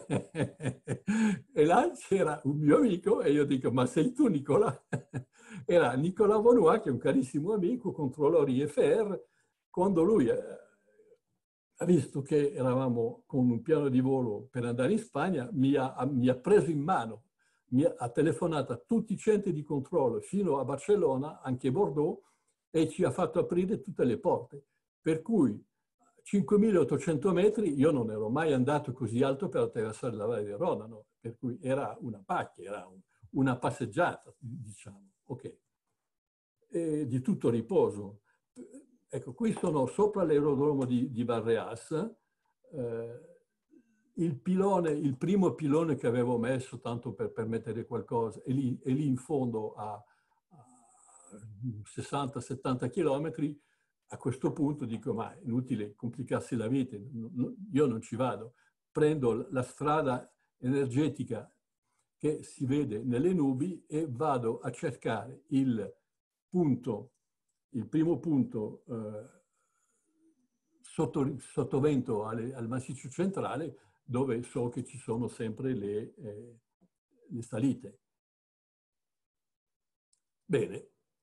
E là c'era un mio amico e io dico: ma sei tu Nicola? Era Nicola Vaunois, che è un carissimo amico, controllore I F R. Quando lui eh, ha visto che eravamo con un piano di volo per andare in Spagna, mi ha, mi ha preso in mano, mi ha, ha telefonato a tutti i centri di controllo fino a Barcellona, anche Bordeaux, e ci ha fatto aprire tutte le porte. Per cui cinquemilaottocento metri, io non ero mai andato così alto per attraversare la Valle del Rodano, per cui era una pacchia, era un, una passeggiata, diciamo, ok, e di tutto riposo. Ecco, qui sono sopra l'aerodromo di, di Barreas, eh, il pilone, il primo pilone che avevo messo, tanto per permettere qualcosa, è lì, è lì in fondo a, a sessanta settanta chilometri. A questo punto dico, ma è inutile complicarsi la vita, io non ci vado. Prendo la strada energetica che si vede nelle nubi e vado a cercare il punto, il primo punto eh, sotto, sottovento alle, al massiccio centrale, dove so che ci sono sempre le, eh, le salite. Bene,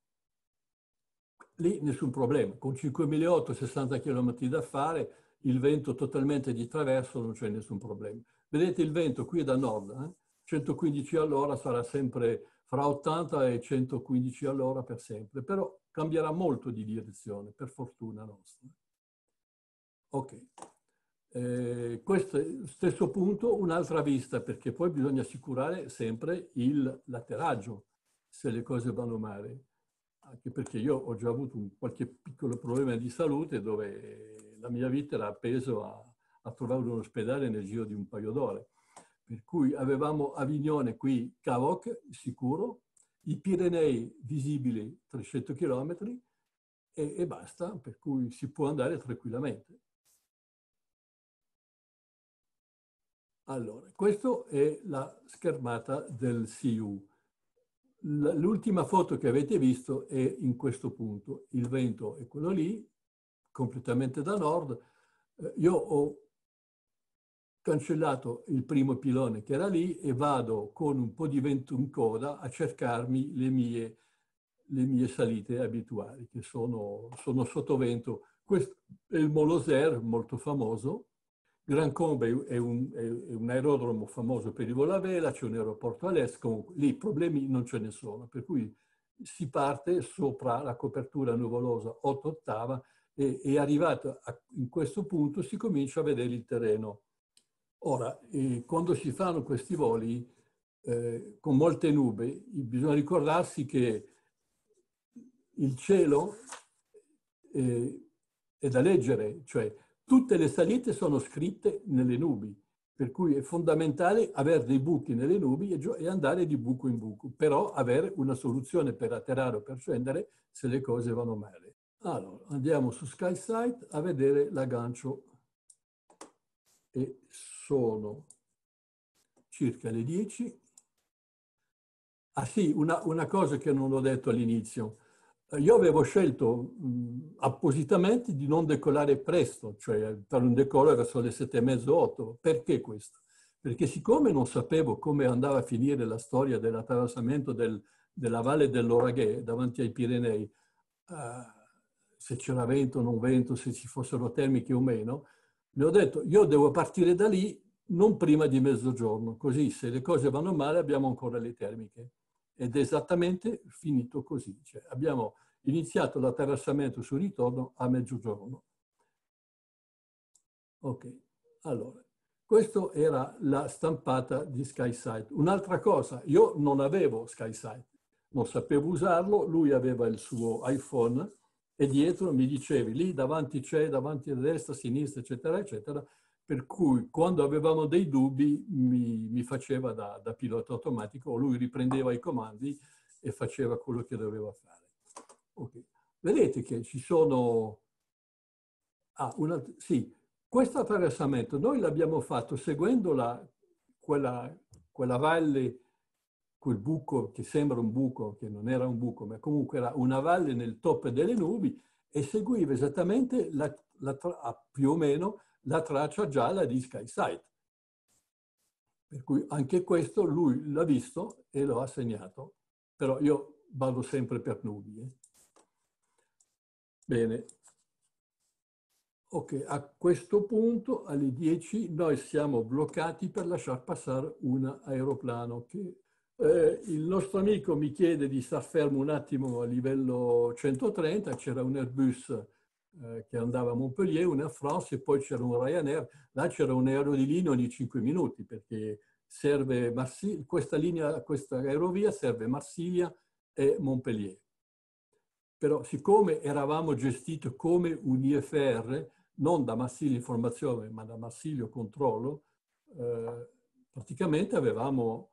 lì nessun problema. Con cinquemilaottocento, sessanta chilometri da fare, il vento totalmente di traverso, non c'è nessun problema. Vedete il vento qui è da nord, eh? centoquindici all'ora sarà sempre fra ottanta e centoquindici all'ora per sempre, però cambierà molto di direzione, per fortuna nostra. Ok. Eh, questo è lo stesso punto, un'altra vista, perché poi bisogna assicurare sempre il latteraggio se le cose vanno male, anche perché io ho già avuto un, qualche piccolo problema di salute dove la mia vita era appeso a, a trovare un ospedale nel giro di un paio d'ore, per cui avevamo Avignone qui, Cavoc, sicuro, i Pirenei visibili trecento chilometri e, e basta, per cui si può andare tranquillamente. Allora, questa è la schermata del C U. L'ultima foto che avete visto è in questo punto. Il vento è quello lì, completamente da nord. Io ho cancellato il primo pilone che era lì e vado con un po' di vento in coda a cercarmi le mie, le mie salite abituali, che sono, sono sottovento. Questo è il Moloser, molto famoso. Gran Combe è un, è un aerodromo famoso per i voli a vela, c'è un aeroporto all'est, comunque lì problemi non ce ne sono, per cui si parte sopra la copertura nuvolosa otto ottava e, e arrivato a, in questo punto si comincia a vedere il terreno. Ora, eh, quando si fanno questi voli eh, con molte nubi, bisogna ricordarsi che il cielo eh, è da leggere, cioè tutte le salite sono scritte nelle nubi, per cui è fondamentale avere dei buchi nelle nubi e andare di buco in buco, però avere una soluzione per atterrare o per scendere se le cose vanno male. Allora, andiamo su SkySight a vedere l'aggancio e sono circa le dieci. Ah sì, una, una cosa che non ho detto all'inizio. Io avevo scelto mh, appositamente di non decollare presto, cioè per un decollo verso le sette e mezzo, otto. Perché questo? Perché siccome non sapevo come andava a finire la storia dell'attraversamento del, della valle dell'Oraghè davanti ai Pirenei, uh, se c'era vento o non vento, se ci fossero termiche o meno, mi ho detto io devo partire da lì non prima di mezzogiorno, così se le cose vanno male abbiamo ancora le termiche. Ed è esattamente finito così. Cioè, abbiamo iniziato l'attraversamento sul ritorno a mezzogiorno. Ok, allora, questa era la stampata di SkySight. Un'altra cosa, io non avevo SkySight, non sapevo usarlo, lui aveva il suo iPhone e dietro mi dicevi, lì davanti c'è, davanti a destra, a sinistra, eccetera, eccetera, per cui quando avevamo dei dubbi mi, mi faceva da, da pilota automatico, o lui riprendeva i comandi e faceva quello che doveva fare. Okay. Vedete che ci sono... Ah, una... sì, questo attraversamento noi l'abbiamo fatto seguendo la, quella, quella valle, quel buco che sembra un buco, che non era un buco, ma comunque era una valle nel top delle nubi e seguiva esattamente la, la, più o meno la traccia gialla di SkySight. Per cui anche questo lui l'ha visto e lo ha segnato. Però io vado sempre per nubi. Eh. Bene. Ok, a questo punto alle dieci noi siamo bloccati per lasciar passare un aeroplano che eh, il nostro amico mi chiede di star fermo un attimo a livello centotrenta, c'era un Airbus eh, che andava a Montpellier, un Air France e poi c'era un Ryanair, là c'era un aereo di linea ogni cinque minuti perché serve Marsiglia, questa linea, questa aerovia serve Marsiglia e Montpellier. Però siccome eravamo gestiti come un I F R, non da Marsiglia Informazione, ma da Marsiglia Controllo, eh, praticamente avevamo,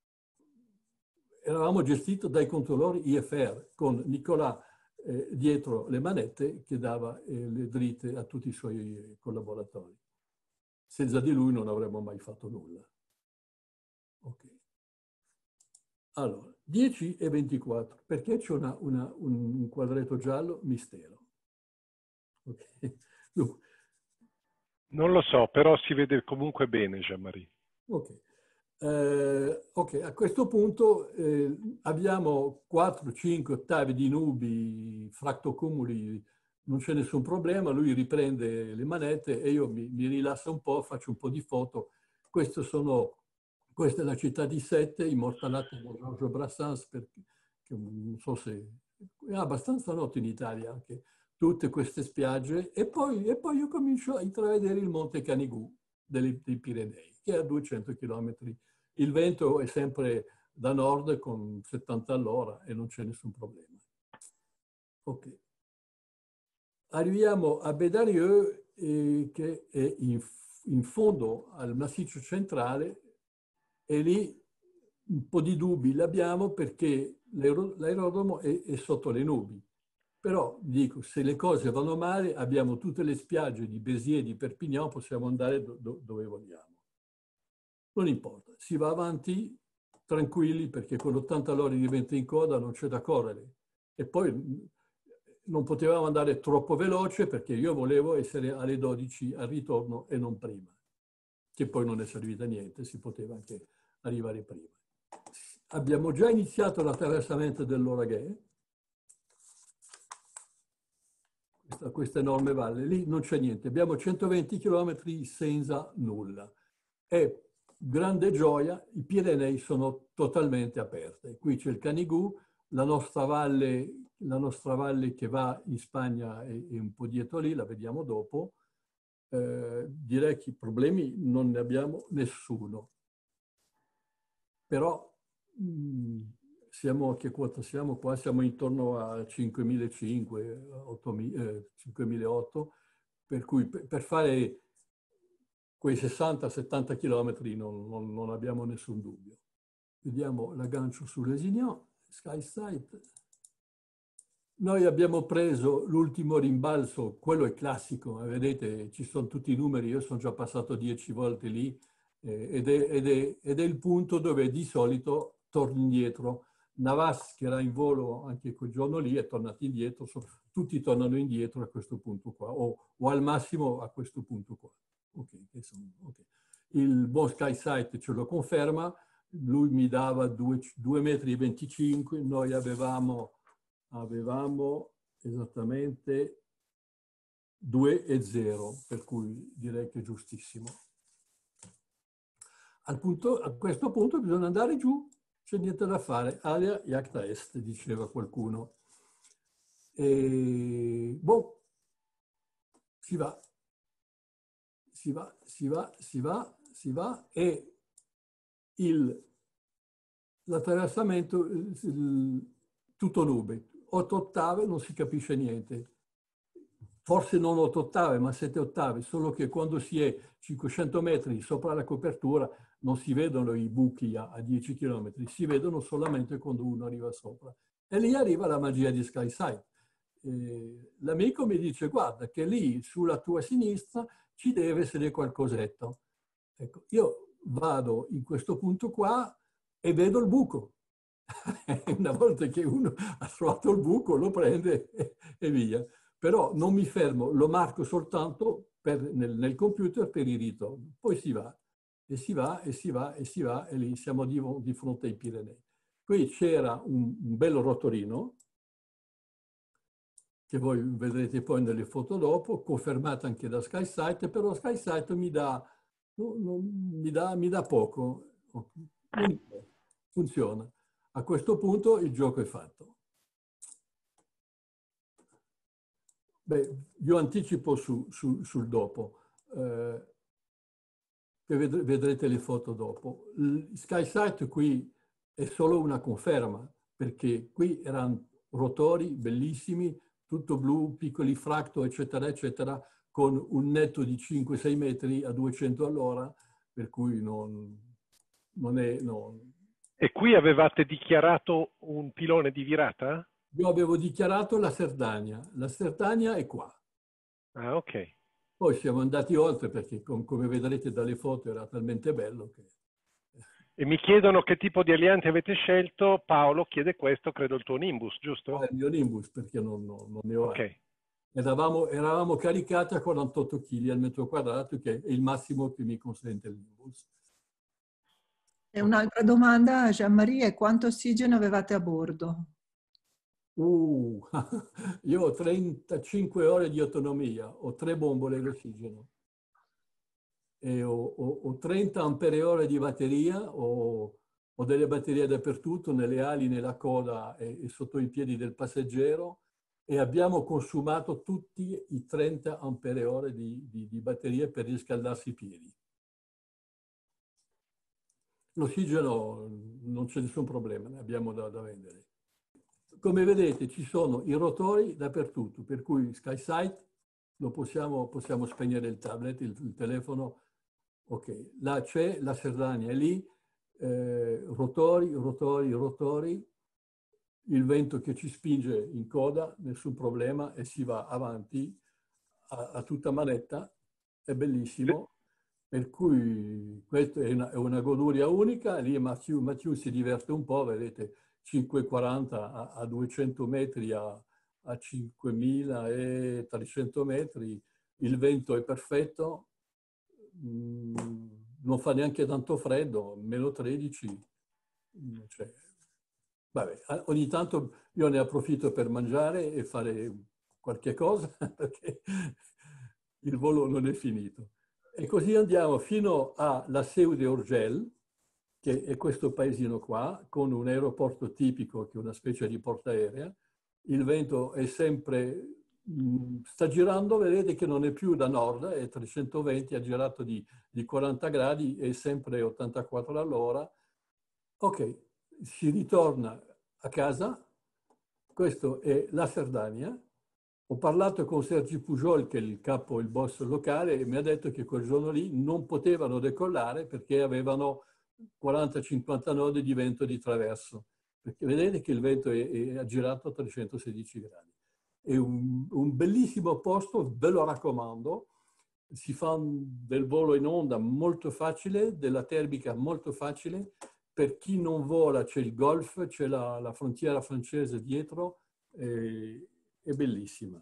eravamo gestiti dai controllori I F R, con Nicolas eh, dietro le manette che dava eh, le dritte a tutti i suoi collaboratori. Senza di lui non avremmo mai fatto nulla. Ok. Allora, dieci e ventiquattro. Perché c'è una, una, un quadretto giallo? Mistero. Ok. Dunque. Non lo so, però si vede comunque bene, Jean-Marie. Ok. Eh, ok, a questo punto eh, abbiamo quattro cinque ottavi di nubi, frattocumuli, non c'è nessun problema, lui riprende le manette e io mi, mi rilasso un po', faccio un po' di foto. Queste sono, questa è la città di Sète, immortalata da Georges Brassens, perché non so se è abbastanza noto in Italia anche tutte queste spiagge, e poi, e poi io comincio a intravedere il Monte Canigou dei, dei Pirenei, che è a duecento chilometri. Il vento è sempre da nord con settanta all'ora e non c'è nessun problema. Ok. Arriviamo a Bédarieux, eh, che è in, in fondo al massiccio centrale, e lì un po' di dubbi l'abbiamo perché l'aerodromo è, è sotto le nubi. Però dico, se le cose vanno male, abbiamo tutte le spiagge di Béziers e di Perpignan, possiamo andare do, do, dove vogliamo. Non importa, si va avanti tranquilli perché con ottanta all'ora di vento in coda non c'è da correre. E poi non potevamo andare troppo veloce perché io volevo essere alle dodici al ritorno e non prima, che poi non è servita a niente, si poteva anche arrivare prima. Abbiamo già iniziato l'attraversamento dell'Auragais, questa, questa enorme valle, lì non c'è niente, abbiamo centoventi chilometri senza nulla. E grande gioia, i Pirenei sono totalmente aperte. Qui c'è il Canigou, la nostra valle, la nostra valle che va in Spagna è, è un po' dietro lì, la vediamo dopo. Eh, direi che problemi non ne abbiamo nessuno. Però mh, siamo, a che quota siamo qua? Siamo intorno a cinquemilacinquecento, eh, cinquemilaottocento, per cui per, per fare quei sessanta settanta chilometri non, non, non abbiamo nessun dubbio. Vediamo l'aggancio su Lesignan, SkySight. Noi abbiamo preso l'ultimo rimbalzo, quello è classico, eh, vedete, ci sono tutti i numeri, io sono già passato dieci volte lì, eh, ed, è, ed, è, ed è il punto dove di solito torni indietro. Navas, che era in volo anche quel giorno lì, è tornato indietro, so, tutti tornano indietro a questo punto qua, o, o al massimo a questo punto qua. Okay, okay. Il buon SkySight ce lo conferma, lui mi dava due metri e venticinque, noi avevamo, avevamo esattamente due e zero, per cui direi che è giustissimo. Al punto, a questo punto bisogna andare giù, c'è niente da fare, alia iacta est, diceva qualcuno. E boh, si va. Si va, si va, si va, si va e l'attraversamento tutto nube. Otto ottave non si capisce niente. Forse non otto ottave, ma sette ottave, solo che quando si è cinquecento metri sopra la copertura non si vedono i buchi a, a dieci chilometri, si vedono solamente quando uno arriva sopra. E lì arriva la magia di SkySight. Eh, l'amico mi dice, guarda che lì sulla tua sinistra ci deve essere qualcosetto. Ecco, io vado in questo punto qua e vedo il buco. Una volta che uno ha trovato il buco, lo prende e, e via. Però non mi fermo, lo marco soltanto per, nel, nel computer per il ritorno. Poi si va, e si va, e si va, e si va, e lì siamo di, di fronte ai Pirenei. Qui c'era un, un bello rotorino, che voi vedrete poi nelle foto dopo, confermata anche da SkySight, però SkySight mi dà, no, no, mi dà, mi dà poco, non funziona. A questo punto il gioco è fatto. Beh, io anticipo su, su, sul dopo. Eh, che vedrete le foto dopo. Il SkySight qui è solo una conferma, perché qui erano rotori bellissimi, tutto blu, piccoli fracto, eccetera, eccetera, con un netto di cinque sei metri a duecento all'ora, per cui non, non è... Non... E qui avevate dichiarato un pilone di virata? Io avevo dichiarato la Sardegna. La Sardegna è qua. Ah, ok. Poi siamo andati oltre perché, com come vedrete dalle foto, era talmente bello che... E mi chiedono che tipo di alianti avete scelto. Paolo chiede questo, credo il tuo Nimbus, giusto? Ah, il mio Nimbus, perché non, non, non ne ho. Ok. Eravamo, eravamo caricati a quarantotto chili al metro quadrato, che è il massimo che mi consente il Nimbus. E un'altra domanda, Jean-Marie, quanto ossigeno avevate a bordo? Uh, io ho trentacinque ore di autonomia, ho tre bombole d'ossigeno e ho, ho, ho trenta ampere ore di batteria, ho, ho delle batterie dappertutto, nelle ali, nella coda e, e sotto i piedi del passeggero, e abbiamo consumato tutti i trenta ampere ore di, di, di batterie per riscaldarsi i piedi. L'ossigeno non c'è nessun problema, ne abbiamo da, da vendere. Come vedete ci sono i rotori dappertutto, per cui SkySight lo possiamo, possiamo spegnere il tablet, il, il telefono, ok. Là c'è, la Sardegna è lì, eh, rotori, rotori, rotori, il vento che ci spinge in coda, nessun problema, e si va avanti a, a tutta manetta, è bellissimo. Per cui questa è una, è una goduria unica. Lì Mathieu, Mathieu si diverte un po', vedete, cinquecentoquaranta a, a duecento metri, a, a cinquemilatrecento metri, il vento è perfetto, mm, non fa neanche tanto freddo, meno tredici. Cioè, vabbè, ogni tanto io ne approfitto per mangiare e fare qualche cosa, perché il volo non è finito. E così andiamo fino alla Seu de Urgell, che è questo paesino qua, con un aeroporto tipico che è una specie di portaerei. Il vento è sempre, mh, sta girando, vedete che non è più da nord, è trecentoventi, ha girato di, di quaranta gradi, è sempre ottantaquattro all'ora. Ok, si ritorna a casa, questo è la Sardegna. Ho parlato con Sergi Pujol, che è il capo, il boss locale, e mi ha detto che quel giorno lì non potevano decollare perché avevano quaranta cinquanta nodi di vento di traverso. Perché vedete che il vento è, è, è girato a trecentosedici gradi. È un, un bellissimo posto, ve lo raccomando. Si fa un, del volo in onda molto facile, della termica molto facile. Per chi non vola c'è il Golf, c'è la, la frontiera francese dietro. E, è bellissima.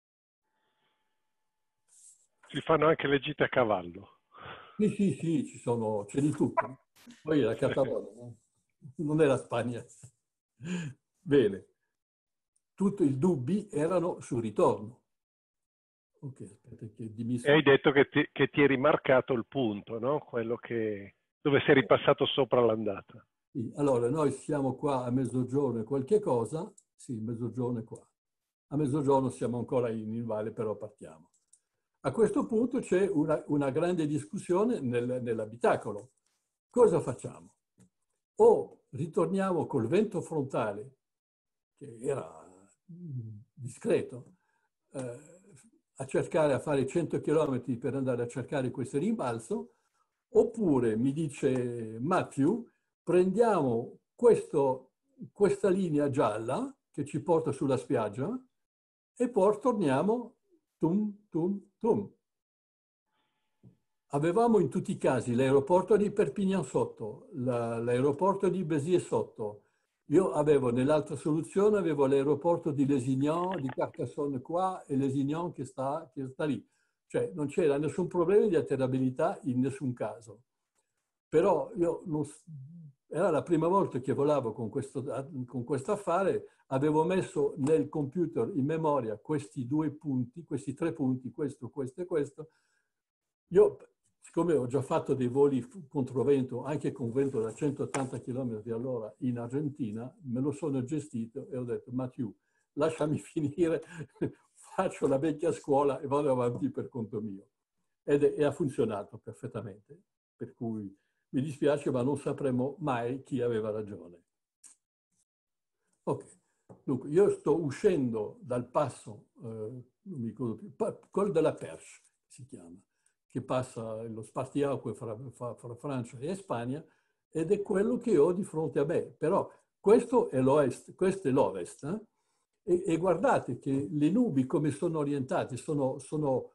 Si fanno anche le gite a cavallo. Sì, sì, sì, ci sono, c'è di tutto. Poi è la Catalogna, no? Non è la Spagna. Bene. Tutti i dubbi erano sul ritorno. Ok, aspetta che dimmi. E hai detto che ti, che ti eri marcato il punto, no? Quello che, dove sei ripassato sopra l'andata. Sì, allora, noi siamo qua a mezzogiorno e qualche cosa. Sì, mezzogiorno è qua. A mezzogiorno siamo ancora in, in valle, però partiamo. A questo punto c'è una, una grande discussione nel, nell'abitacolo. Cosa facciamo? O ritorniamo col vento frontale, che era discreto, eh, a cercare, a fare cento chilometri per andare a cercare questo rimbalzo, oppure, mi dice Matthew, prendiamo questo, questa linea gialla che ci porta sulla spiaggia e poi torniamo tum, tum, tum. Avevamo in tutti i casi l'aeroporto di Perpignan sotto, l'aeroporto di Béziers sotto. Io avevo, nell'altra soluzione, avevo l'aeroporto di Lesignan, di Carcassonne qua e Lesignan che sta, che sta lì. Cioè non c'era nessun problema di atterrabilità in nessun caso. Però io non, era la prima volta che volavo con questo, con questo affare, avevo messo nel computer in memoria questi due punti, questi tre punti, questo, questo e questo. Io, siccome ho già fatto dei voli contro vento, anche con vento da centottanta chilometri all'ora in Argentina, me lo sono gestito e ho detto, Mathieu, lasciami finire, faccio la vecchia scuola e vado avanti per conto mio. Ed è, e ha funzionato perfettamente. per cui mi dispiace, ma non sapremo mai chi aveva ragione. Ok, dunque io sto uscendo dal passo, eh, non mi ricordo più, Col de la Perche si chiama, che passa lo spartiacque fra, fra, fra Francia e Spagna, ed è quello che ho di fronte a me. Però questo è l'Ovest, questo è l'Ovest, eh? e, e guardate che le nubi come sono orientate, sono, sono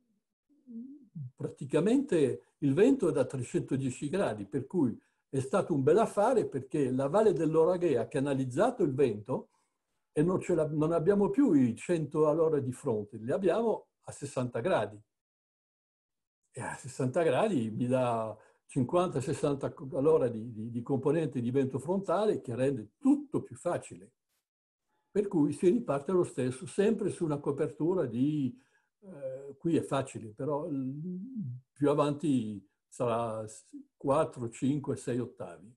praticamente, il vento è da trecentodieci gradi, per cui è stato un bel affare, perché la Valle dell'Oraghè ha canalizzato il vento e non, ce non abbiamo più i cento all'ora di fronte, li abbiamo a sessanta gradi. E a sessanta gradi mi dà cinquanta sessanta all'ora di, di, di componente di vento frontale, che rende tutto più facile. Per cui si riparte lo stesso, sempre su una copertura di... Eh, qui è facile, però più avanti sarà quattro, cinque, sei ottavi.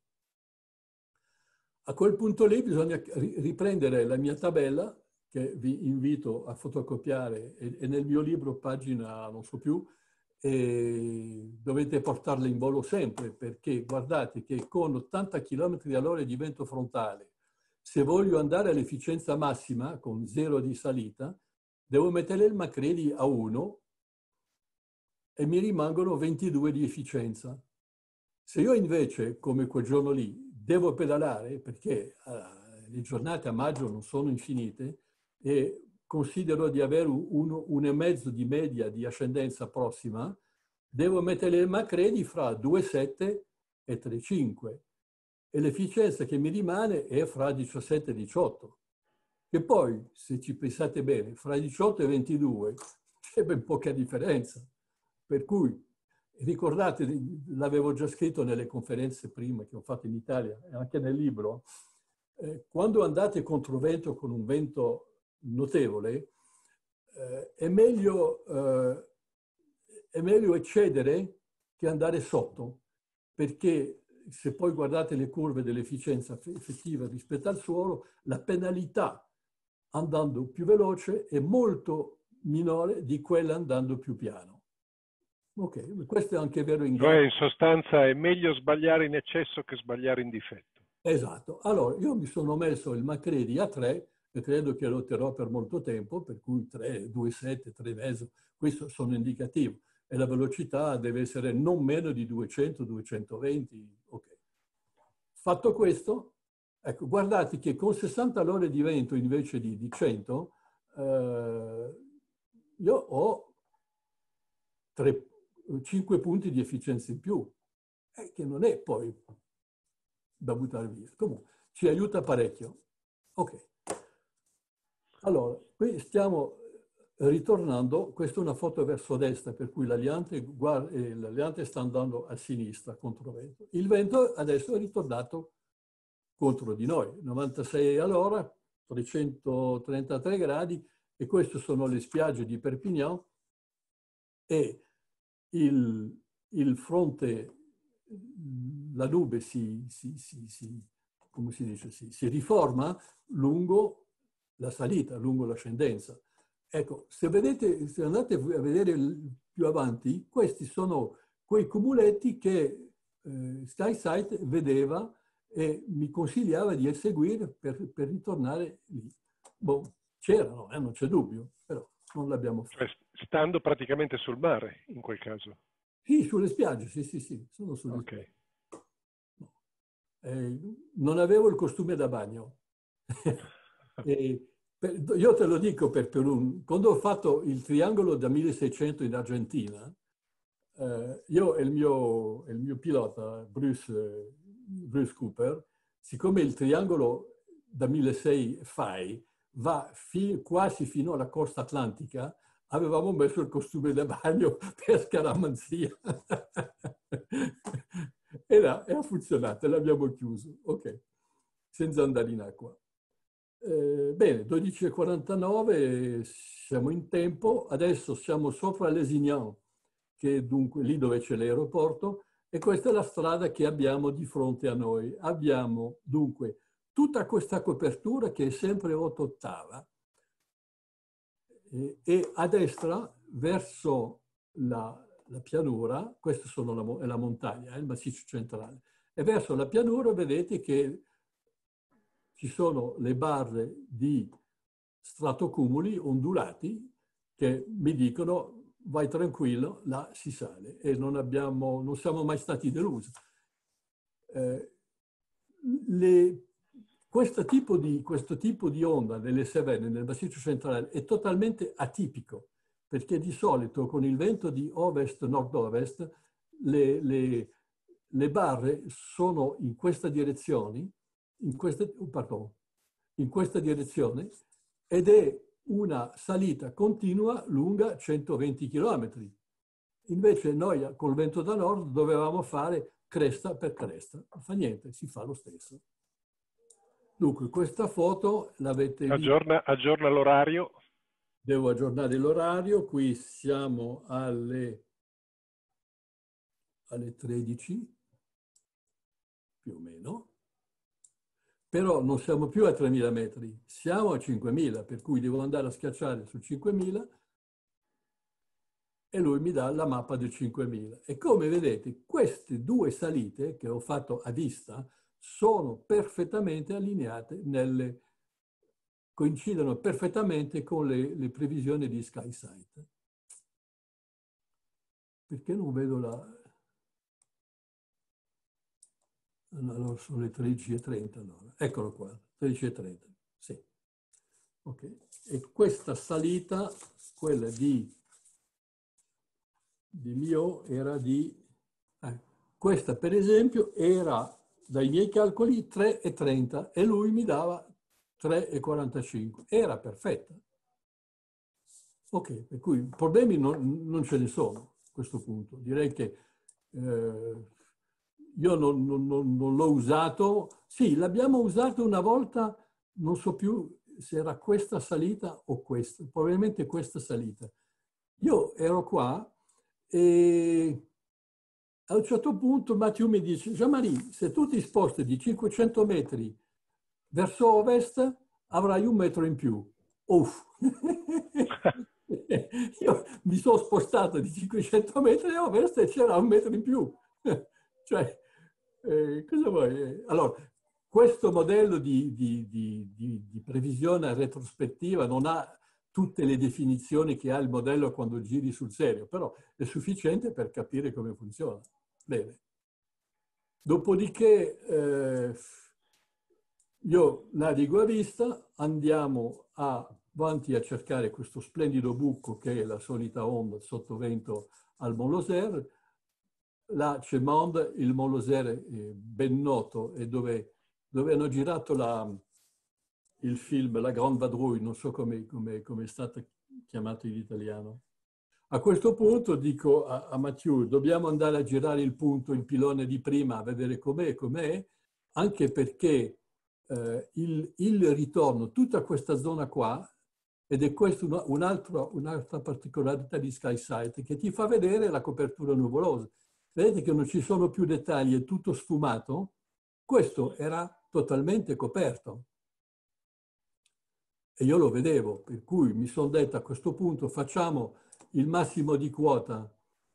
A quel punto lì bisogna riprendere la mia tabella, che vi invito a fotocopiare, e nel mio libro, pagina non so più, e dovete portarla in volo sempre, perché guardate che con ottanta chilometri all'ora di vento frontale, se voglio andare all'efficienza massima, con zero di salita, devo mettere il Macready a uno e mi rimangono ventidue di efficienza. Se io invece, come quel giorno lì, devo pedalare, perché uh, le giornate a maggio non sono infinite, e considero di avere un, un e mezzo di media di ascendenza prossima, devo mettere il Macready fra due virgola sette e tre virgola cinque. E l'efficienza che mi rimane è fra diciassette e diciotto. Che poi, se ci pensate bene, fra diciotto e ventidue c'è ben poca differenza. Per cui, ricordate, l'avevo già scritto nelle conferenze prima che ho fatto in Italia e anche nel libro, eh, quando andate contro vento con un vento notevole, eh, è, meglio, eh, è meglio eccedere che andare sotto, perché se poi guardate le curve dell'efficienza effettiva rispetto al suolo, la penalità andando più veloce è molto minore di quella andando più piano. Ok, questo è anche vero in Cioè, in sostanza è meglio sbagliare in eccesso che sbagliare in difetto. Esatto. Allora, io mi sono messo il Macready a tre e credo che lo terrò per molto tempo, per cui tre, due virgola sette, tre virgola cinque, questo sono indicativo. E la velocità deve essere non meno di duecento, duecentoventi. Ok. Fatto questo, ecco, guardate che con sessanta all'ora di vento invece di, di cento, eh, io ho tre, cinque punti di efficienza in più, eh, che non è poi da buttare via. Comunque, ci aiuta parecchio. Ok. Allora, qui stiamo ritornando, questa è una foto verso destra, per cui l'aliante, l'aliante sta andando a sinistra contro vento. Il vento adesso è ritornato contro di noi, novantasei all'ora, trecentotrentatré gradi, e queste sono le spiagge di Perpignan, e il, il fronte, la nube si, si, si, si, come si dice, si, si riforma lungo la salita, lungo l'ascendenza. Ecco, se, vedete, se andate a vedere più avanti, questi sono quei cumuletti che eh, SkySight vedeva e mi consigliava di seguire per, per ritornare lì. Boh, c'erano, eh, non c'è dubbio, però non l'abbiamo fatto. Cioè, stando praticamente sul mare, in quel caso? Sì, sulle spiagge, sì, sì, sì, sono sulle okay. spiagge. No. Eh, non avevo il costume da bagno. e, per, io te lo dico, per, per un, quando ho fatto il triangolo da milleseicento in Argentina, eh, io e il mio, il mio pilota, Bruce, Bruce Cooper, siccome il triangolo da milleseicento fai va fi, quasi fino alla costa atlantica, avevamo messo il costume da bagno per scaramanzia. e, là, e ha funzionato, l'abbiamo chiuso, ok, senza andare in acqua. Eh, bene, dodici e quarantanove, siamo in tempo, adesso siamo sopra Lesignan, che è dunque lì dove c'è l'aeroporto, e questa è la strada che abbiamo di fronte a noi. Abbiamo dunque tutta questa copertura che è sempre otto ottava, e, e a destra, verso la, la pianura, questa sono la, è la montagna, è il massiccio centrale, e verso la pianura vedete che ci sono le barre di stratocumuli ondulati che mi dicono vai tranquillo, là si sale, e non, abbiamo, non siamo mai stati delusi. Eh, le, questo, tipo di, questo tipo di onda delle Cévennes nel massiccio centrale è totalmente atipico, perché di solito con il vento di ovest-nord-ovest le, le, le barre sono in questa direzione, in questa, pardon, in questa direzione, ed è una salita continua lunga centoventi chilometri. Invece noi col vento da nord dovevamo fare cresta per cresta. Non fa niente, si fa lo stesso. Dunque, questa foto l'avete vista. Aggiorna, aggiorna l'orario. Devo aggiornare l'orario. Qui siamo alle, alle tredici, più o meno. Però non siamo più a tremila metri, siamo a cinquemila, per cui devo andare a schiacciare su cinquemila e lui mi dà la mappa del cinquemila. E come vedete, queste due salite che ho fatto a vista sono perfettamente allineate, nelle, coincidono perfettamente con le, le previsioni di SkySight. Perché non vedo la... Allora sono le tredici e trenta, allora. Eccolo qua, tredici e trenta, sì. Ok. E questa salita, quella di, di Millau, era di... Eh, questa per esempio era, dai miei calcoli, tre e trenta e lui mi dava tre e quarantacinque. Era perfetta. Ok, per cui problemi non, non ce ne sono a questo punto. Direi che... Eh, io non, non, non, non l'ho usato, sì, l'abbiamo usato una volta, non so più se era questa salita o questa, probabilmente questa salita. Io ero qua e a un certo punto Mathieu mi dice: Jean-Marie, se tu ti sposti di cinquecento metri verso ovest avrai un metro in più. Uff! Io mi sono spostato di cinquecento metri a ovest e c'era un metro in più. Cioè, eh, cosa vuoi? Allora, questo modello di, di, di, di, di previsione retrospettiva non ha tutte le definizioni che ha il modello quando giri sul serio, però è sufficiente per capire come funziona. Bene. Dopodiché eh, io navigo a vista, andiamo avanti a cercare questo splendido buco che è la solita onda sottovento al Mont Lozère. Là c'è Mende, il Mont Lozère è ben noto, è dove, dove hanno girato la, il film La Grande Vadrouille, non so come è stato chiamato in italiano. A questo punto dico a, a Mathieu, dobbiamo andare a girare il punto, il pilone di prima, a vedere com'è, com'è, anche perché eh, il, il ritorno, tutta questa zona qua, ed è questa un'altra un particolarità di SkySight, che ti fa vedere la copertura nuvolosa. Vedete che non ci sono più dettagli, è tutto sfumato? Questo era totalmente coperto. E io lo vedevo, per cui mi sono detto a questo punto facciamo il massimo di quota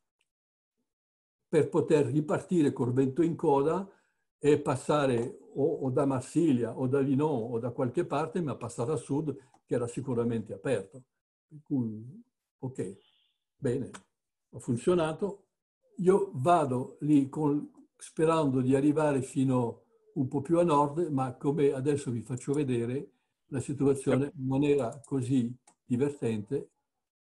per poter ripartire col vento in coda e passare o, o da Marsiglia o da Vinon o da qualche parte, ma passare a sud, che era sicuramente aperto. Per cui, ok, bene, ha funzionato. Io vado lì con, sperando di arrivare fino un po' più a nord, ma come adesso vi faccio vedere, la situazione non era così divertente.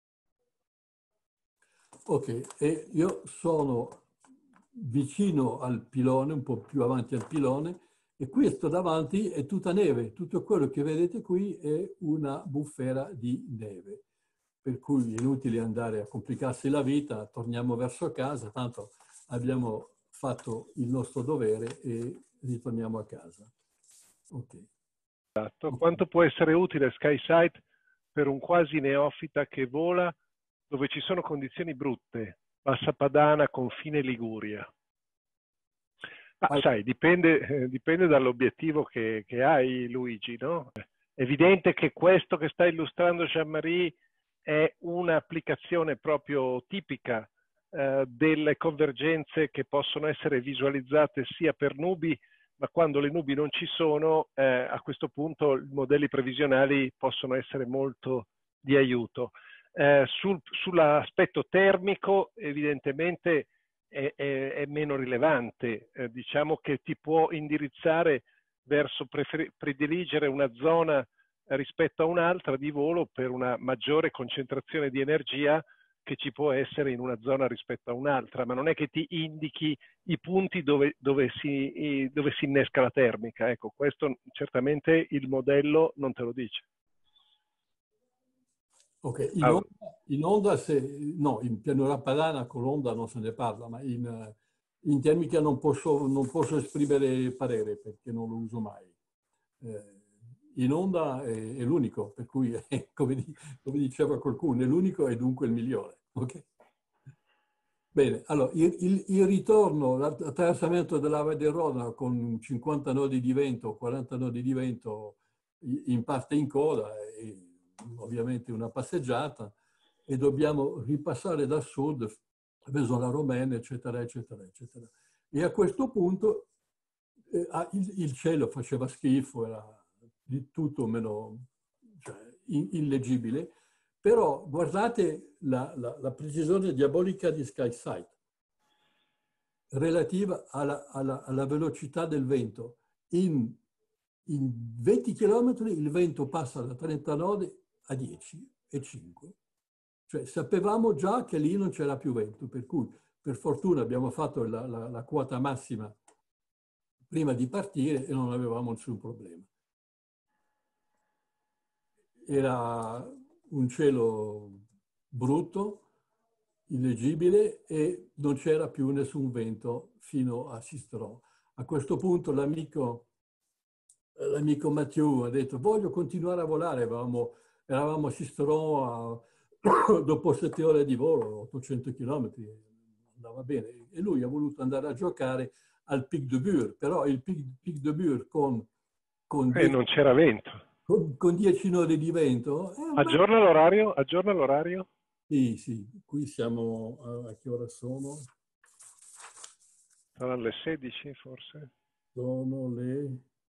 Ok, e io sono vicino al pilone, un po' più avanti al pilone, e questo davanti è tutta neve. Tutto quello che vedete qui è una bufera di neve. Per cui è inutile andare a complicarsi la vita, torniamo verso casa, tanto abbiamo fatto il nostro dovere e ritorniamo a casa. Ok. Esatto. Quanto può essere utile SkySight per un quasi neofita che vola dove ci sono condizioni brutte, Bassa Padana, confine Liguria? Ah, sai, dipende, eh, dipende dall'obiettivo che, che hai, Luigi, no? È evidente che questo che sta illustrando Jean-Marie è un'applicazione proprio tipica eh, delle convergenze che possono essere visualizzate sia per nubi, ma quando le nubi non ci sono, eh, a questo punto i modelli previsionali possono essere molto di aiuto. Eh, sul, sull'aspetto termico, evidentemente, è, è, è meno rilevante. Eh, diciamo che ti può indirizzare verso prediligere una zona rispetto a un'altra di volo per una maggiore concentrazione di energia che ci può essere in una zona rispetto a un'altra, ma non è che ti indichi i punti dove, dove, si, dove si innesca la termica. Ecco, questo certamente il modello non te lo dice. Ok, in onda, in onda se, no, in pianura padana con l'onda non se ne parla, ma in, in termica non posso, non posso esprimere parere perché non lo uso mai. Eh, in onda è, è l'unico, per cui, è, come, di, come diceva qualcuno, è l'unico e dunque il migliore. Okay? Bene, allora, il, il, il ritorno, l'attraversamento della Valle del Rodano con cinquanta nodi di vento, quaranta nodi di vento in parte in coda, e ovviamente una passeggiata, e dobbiamo ripassare da sud verso la Romena, eccetera, eccetera, eccetera. E a questo punto eh, il, il cielo faceva schifo, era di tutto meno, cioè, illeggibile, però guardate la, la, la precisione diabolica di SkySight relativa alla, alla, alla velocità del vento. In, in venti chilometri il vento passa da trenta nodi a dieci e cinque. Cioè sapevamo già che lì non c'era più vento, per cui per fortuna abbiamo fatto la, la, la quota massima prima di partire e non avevamo nessun problema. Era un cielo brutto, illeggibile, e non c'era più nessun vento fino a Sistrò. A questo punto l'amico l'amico Mathieu ha detto voglio continuare a volare, eravamo, eravamo a Sistrò a, dopo sette ore di volo, ottocento chilometri, andava bene, e lui ha voluto andare a giocare al Pic de Bure, però il Pic, Pic de Bure con, con, dieci, non c'era vento. Con, con dieci nodi di vento. Eh, aggiorna ma... l'orario? Aggiorna l'orario? Sì, sì, qui siamo, a che ora sono? Saranno le sedici forse? Sono le...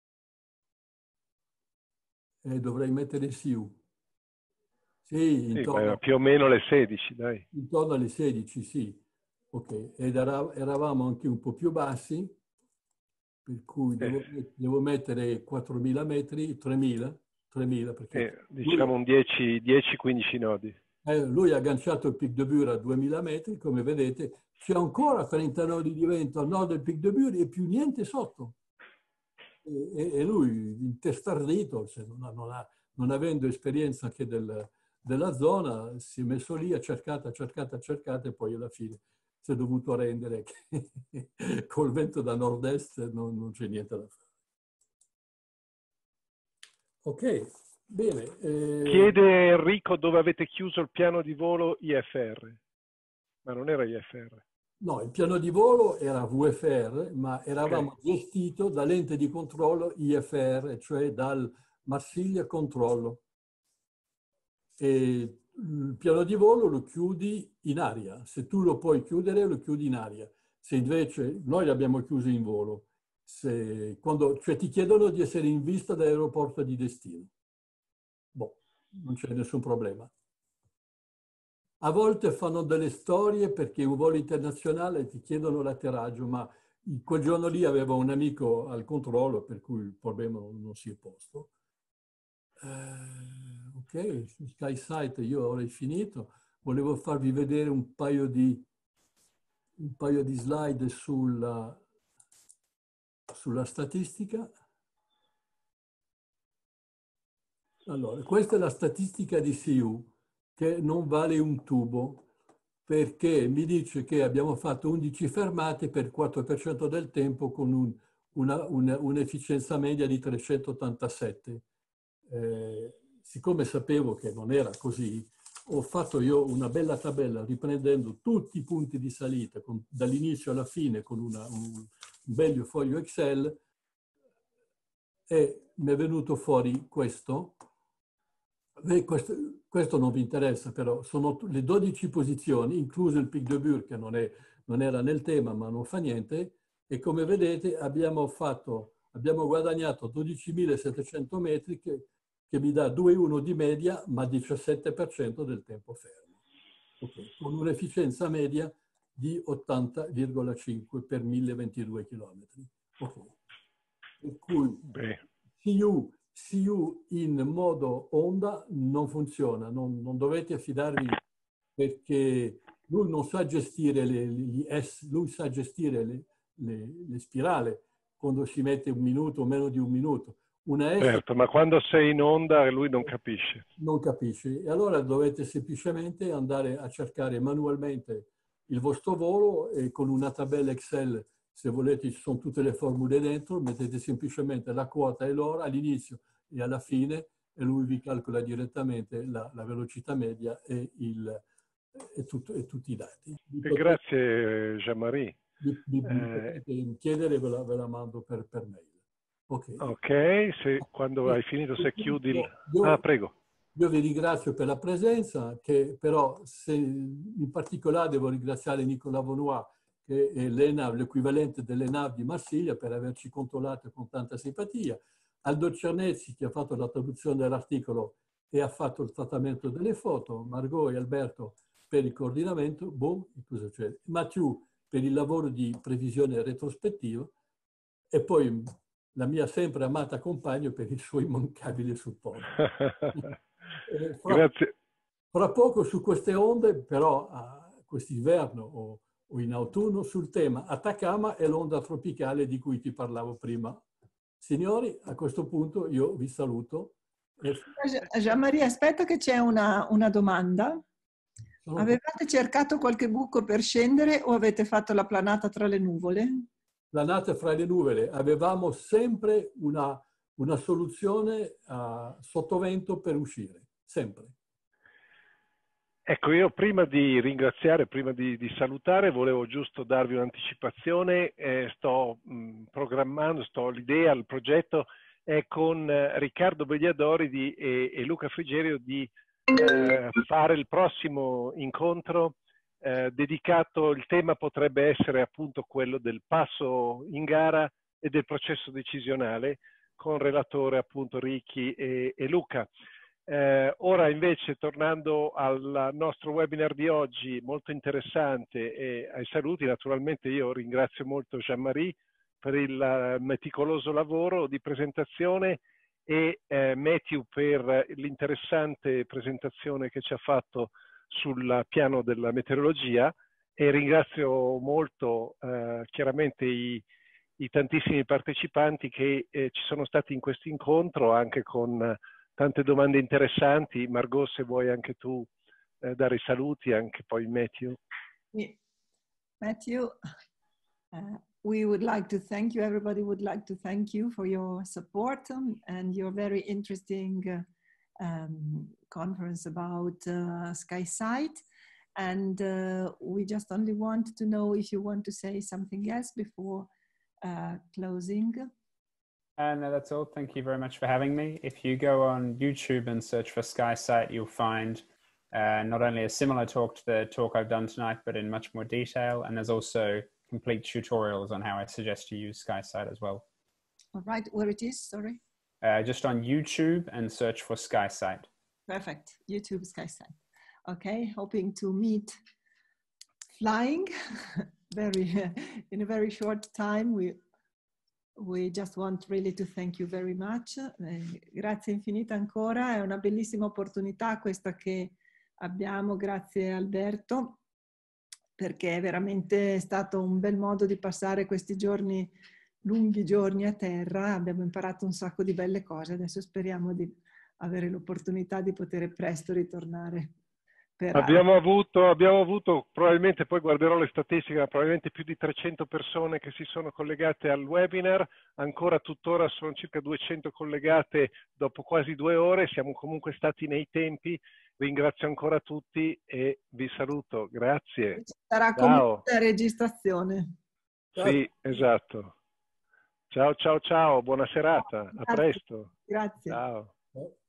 Eh, dovrei mettere S I U. Sì, intorno, sì, più o meno le sedici, dai. Intorno alle sedici, sì. Ok, ed era, eravamo anche un po' più bassi, per cui devo, eh. devo mettere quattromila metri, tremila, tremila perché... Eh, diciamo lui, un dieci quindici nodi. Eh, lui ha agganciato il Pic de Bure a duemila metri, come vedete, c'è ancora trenta nodi di vento a nord del Pic de Bure e più niente sotto. E, e lui, intestardito, cioè non, ha, non, ha, non avendo esperienza anche del, della zona, si è messo lì, ha cercato, ha cercato, ha cercato e poi alla fine si è dovuto rendere che col vento da nord-est non, non c'è niente da fare. Ok, bene. Eh... Chiede Enrico dove avete chiuso il piano di volo I F R, ma non era I F R. No, il piano di volo era V F R, ma eravamo okay. gestito dall'ente di controllo I F R, cioè dal Marsiglia Controllo. E il piano di volo lo chiudi in aria. Se tu lo puoi chiudere, lo chiudi in aria. Se invece noi l'abbiamo chiuso in volo, se, quando, cioè ti chiedono di essere in vista dall'aeroporto di destino. Boh, non c'è nessun problema. A volte fanno delle storie perché un volo internazionale ti chiedono l'atterraggio, ma quel giorno lì avevo un amico al controllo, per cui il problema non si è posto. Eh, ok, su SkySight io avrei finito. Volevo farvi vedere un paio di, un paio di slide sulla, sulla statistica. Allora, questa è la statistica di S I U, che non vale un tubo, perché mi dice che abbiamo fatto undici fermate per il quattro per cento del tempo con un, una, una, un'efficienza media di trecentottantasette. Eh, siccome sapevo che non era così, ho fatto io una bella tabella riprendendo tutti i punti di salita con, dall'inizio alla fine con una, un, un bel foglio Excel, e mi è venuto fuori questo. Beh, questo, questo non vi interessa, però sono le dodici posizioni, incluso il Pic de Bure, che non, è, non era nel tema, ma non fa niente, e come vedete abbiamo, fatto, abbiamo guadagnato dodicimilasettecento metri, che, che mi dà due virgola uno di media, ma diciassette per cento del tempo fermo. Okay. Con un'efficienza media di ottanta virgola cinque per mille ventidue chilometri. Okay. Per cui C U, C U in modo onda non funziona, non, non dovete affidarvi, perché lui non sa gestire le, gli S, lui sa gestire le, le, le spirali quando si mette un minuto o meno di un minuto. Una S certo, ma quando sei in onda lui non capisce. Non capisce. E allora dovete semplicemente andare a cercare manualmente il vostro volo, e con una tabella Excel, se volete, ci sono tutte le formule dentro, mettete semplicemente la quota e l'ora all'inizio e alla fine, e lui vi calcola direttamente la, la velocità media e, il, e, tutto, e tutti i dati. Vi E potete, grazie Jean-Marie. vi, vi, vi Eh, potete chiedere, ve la, ve la mando per, per mail. Ok, ok, se, quando hai finito, se chiudi il... Ah, prego. Io vi ringrazio per la presenza, che però se, in particolare devo ringraziare Nicolas Vaunois, che è l'equivalente dell'E N A V di Marsiglia, per averci controllato con tanta simpatia, Aldo Cernezzi, che ha fatto la traduzione dell'articolo e ha fatto il trattamento delle foto, Margot e Alberto per il coordinamento, boom, cosa c'è? Mathieu per il lavoro di previsione retrospettiva, e poi la mia sempre amata compagno per il suo immancabile supporto. Eh, fra, Grazie. Fra poco su queste onde, però, a quest'inverno o, o in autunno, sul tema Atacama e l'onda tropicale di cui ti parlavo prima. Signori, a questo punto io vi saluto. E... Jean-Marie, aspetta che c'è una, una domanda. Sono... Avevate cercato qualche buco per scendere o avete fatto la planata tra le nuvole? Planata fra le nuvole. Avevamo sempre una, una soluzione uh, sottovento per uscire. Sempre. Ecco, io prima di ringraziare, prima di, di salutare, volevo giusto darvi un'anticipazione. Eh, sto mh, programmando, sto l'idea, il progetto è con eh, Riccardo Begliadori di, e, e Luca Frigerio di eh, fare il prossimo incontro eh, dedicato, il tema potrebbe essere appunto quello del passo in gara e del processo decisionale, con relatore appunto Ricchi e, e Luca. Eh, ora invece, tornando al nostro webinar di oggi, molto interessante, e ai saluti, naturalmente io ringrazio molto Jean-Marie per il meticoloso lavoro di presentazione e eh, Matthew per l'interessante presentazione che ci ha fatto sul piano della meteorologia, e ringrazio molto eh, chiaramente i, i tantissimi partecipanti che eh, ci sono stati in questo incontro, anche con tante domande interessanti. Margot, se vuoi anche tu eh, dare i saluti, anche poi Matthew. Matthew, uh, we would like to thank you, everybody would like to thank you for your support um, and your very interesting uh, um, conference about uh, SkySight. And uh, we just only want to know if you want to say something else before uh, closing. Uh, no, that's all. Thank you very much for having me. If you go on YouTube and search for SkySight, you'll find uh, not only a similar talk to the talk I've done tonight, but in much more detail. And there's also complete tutorials on how I suggest you use SkySight as well. All right, where it is, sorry? Uh, just on YouTube and search for SkySight. Perfect, YouTube SkySight. Okay, hoping to meet flying very in a very short time. We We just want really to thank you very much. Eh, grazie infinita ancora, è una bellissima opportunità questa che abbiamo, grazie Alberto, perché è veramente stato un bel modo di passare questi giorni, lunghi giorni a terra. Abbiamo imparato un sacco di belle cose, adesso speriamo di avere l'opportunità di poter presto ritornare. Per abbiamo avuto, abbiamo avuto, probabilmente, poi guarderò le statistiche, probabilmente più di trecento persone che si sono collegate al webinar, ancora tuttora sono circa duecento collegate dopo quasi due ore, siamo comunque stati nei tempi. Ringrazio ancora tutti e vi saluto, grazie. Sarà comunque la registrazione. Sì, esatto. Ciao, ciao, ciao, buona serata, a presto. Grazie. Ciao.